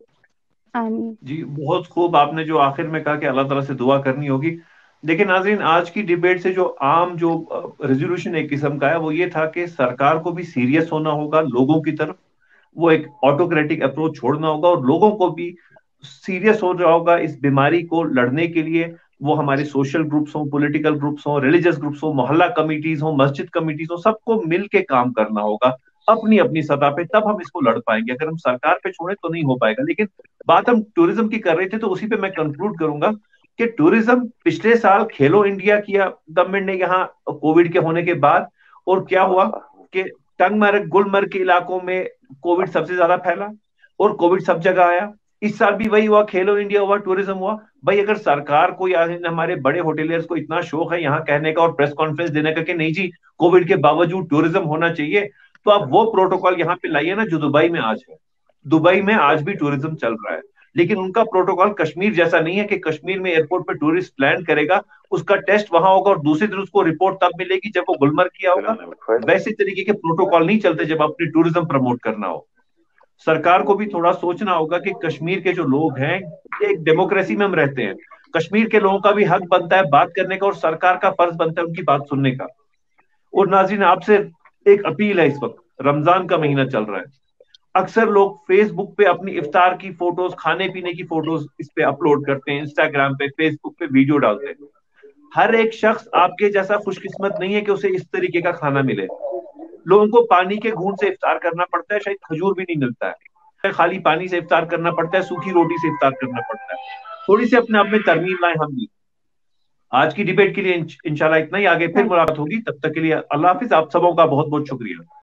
जी, बहुत खूब आपने जो आखिर में कहा कि अल्लाह ताला से दुआ करनी होगी। देखिए नाज़रीन, आज की डिबेट से जो रेजोल्यूशन एक किस्म का है वो ये था कि सरकार को भी सीरियस होना होगा लोगों की तरफ, वो एक ऑटोक्रेटिक अप्रोच छोड़ना होगा और लोगों को भी सीरियस हो रहा होगा इस बीमारी को लड़ने के लिए। वो हमारे सोशल ग्रुप्स हों, पॉलिटिकल ग्रुप्स हों, रिलीजियस ग्रुप्स हों, मोहल्ला कमिटीज हों, मस्जिद कमिटीज हों, सबको मिल के काम करना होगा अपनी अपनी सतह पे, तब हम इसको लड़ पाएंगे। अगर हम सरकार पे छोड़े तो नहीं हो पाएगा। लेकिन बात हम टूरिज्म की कर रहे थे तो उसी पे मैं कंक्लूड करूंगा कि टूरिज्म पिछले साल खेलो इंडिया किया गवर्नमेंट ने यहाँ कोविड के होने के बाद, और क्या हुआ कि टंगमर्ग, गुलमर्ग के इलाकों में कोविड सबसे ज्यादा फैला और कोविड सब जगह आया। इस साल भी वही हुआ, खेलो इंडिया हुआ, टूरिज्म हुआ। भाई अगर सरकार को या हमारे बड़े होटेलियर्स को इतना शौक है यहाँ कहने का और प्रेस कॉन्फ्रेंस देने का कि नहीं जी कोविड के बावजूद टूरिज्म होना चाहिए, तो आप वो प्रोटोकॉल यहाँ पे लाइए ना जो दुबई में आज है। दुबई में आज भी टूरिज्म चल रहा है। लेकिन उनका प्रोटोकॉल कश्मीर जैसा नहीं है कि कश्मीर में एयरपोर्ट पे टूरिस्ट लैंड करेगा, उसका टेस्ट वहां होगा और दूसरे दिन उसको रिपोर्ट तब मिलेगी जब वो गुलमर्ग किया होगा। वैसे तरीके के प्रोटोकॉल नहीं चलते जब अपनी टूरिज्म प्रमोट करना हो। सरकार को भी थोड़ा सोचना होगा कि कश्मीर के जो लोग हैं, एक डेमोक्रेसी में हम रहते हैं, कश्मीर के लोगों का भी हक बनता है बात करने का और सरकार का फर्ज बनता है उनकी बात सुनने का। और नाज़रीन, आपसे एक अपील है, इस वक्त रमजान का महीना चल रहा है, अक्सर लोग फेसबुक पे अपनी इफ्तार की फोटोज, खाने पीने की फोटोज इस पे अपलोड करते हैं, इंस्टाग्राम पे, फेसबुक पे वीडियो डालते हैं। हर एक शख्स आपके जैसा खुशकिस्मत नहीं है कि उसे इस तरीके का खाना मिले। लोगों को पानी के घूंट से इफ्तार करना पड़ता है, शायद खजूर भी नहीं मिलता है, खाली पानी से इफ्तार करना पड़ता है, सूखी रोटी से इफ्तार करना पड़ता है। थोड़ी सी अपने आप में तरमीम लाएं हम भी। आज की डिबेट के लिए इंशाल्लाह इतना ही, आगे फिर मुलाकात होगी, तब तक के लिए अल्लाह हाफिज। आप सबों का बहुत बहुत शुक्रिया।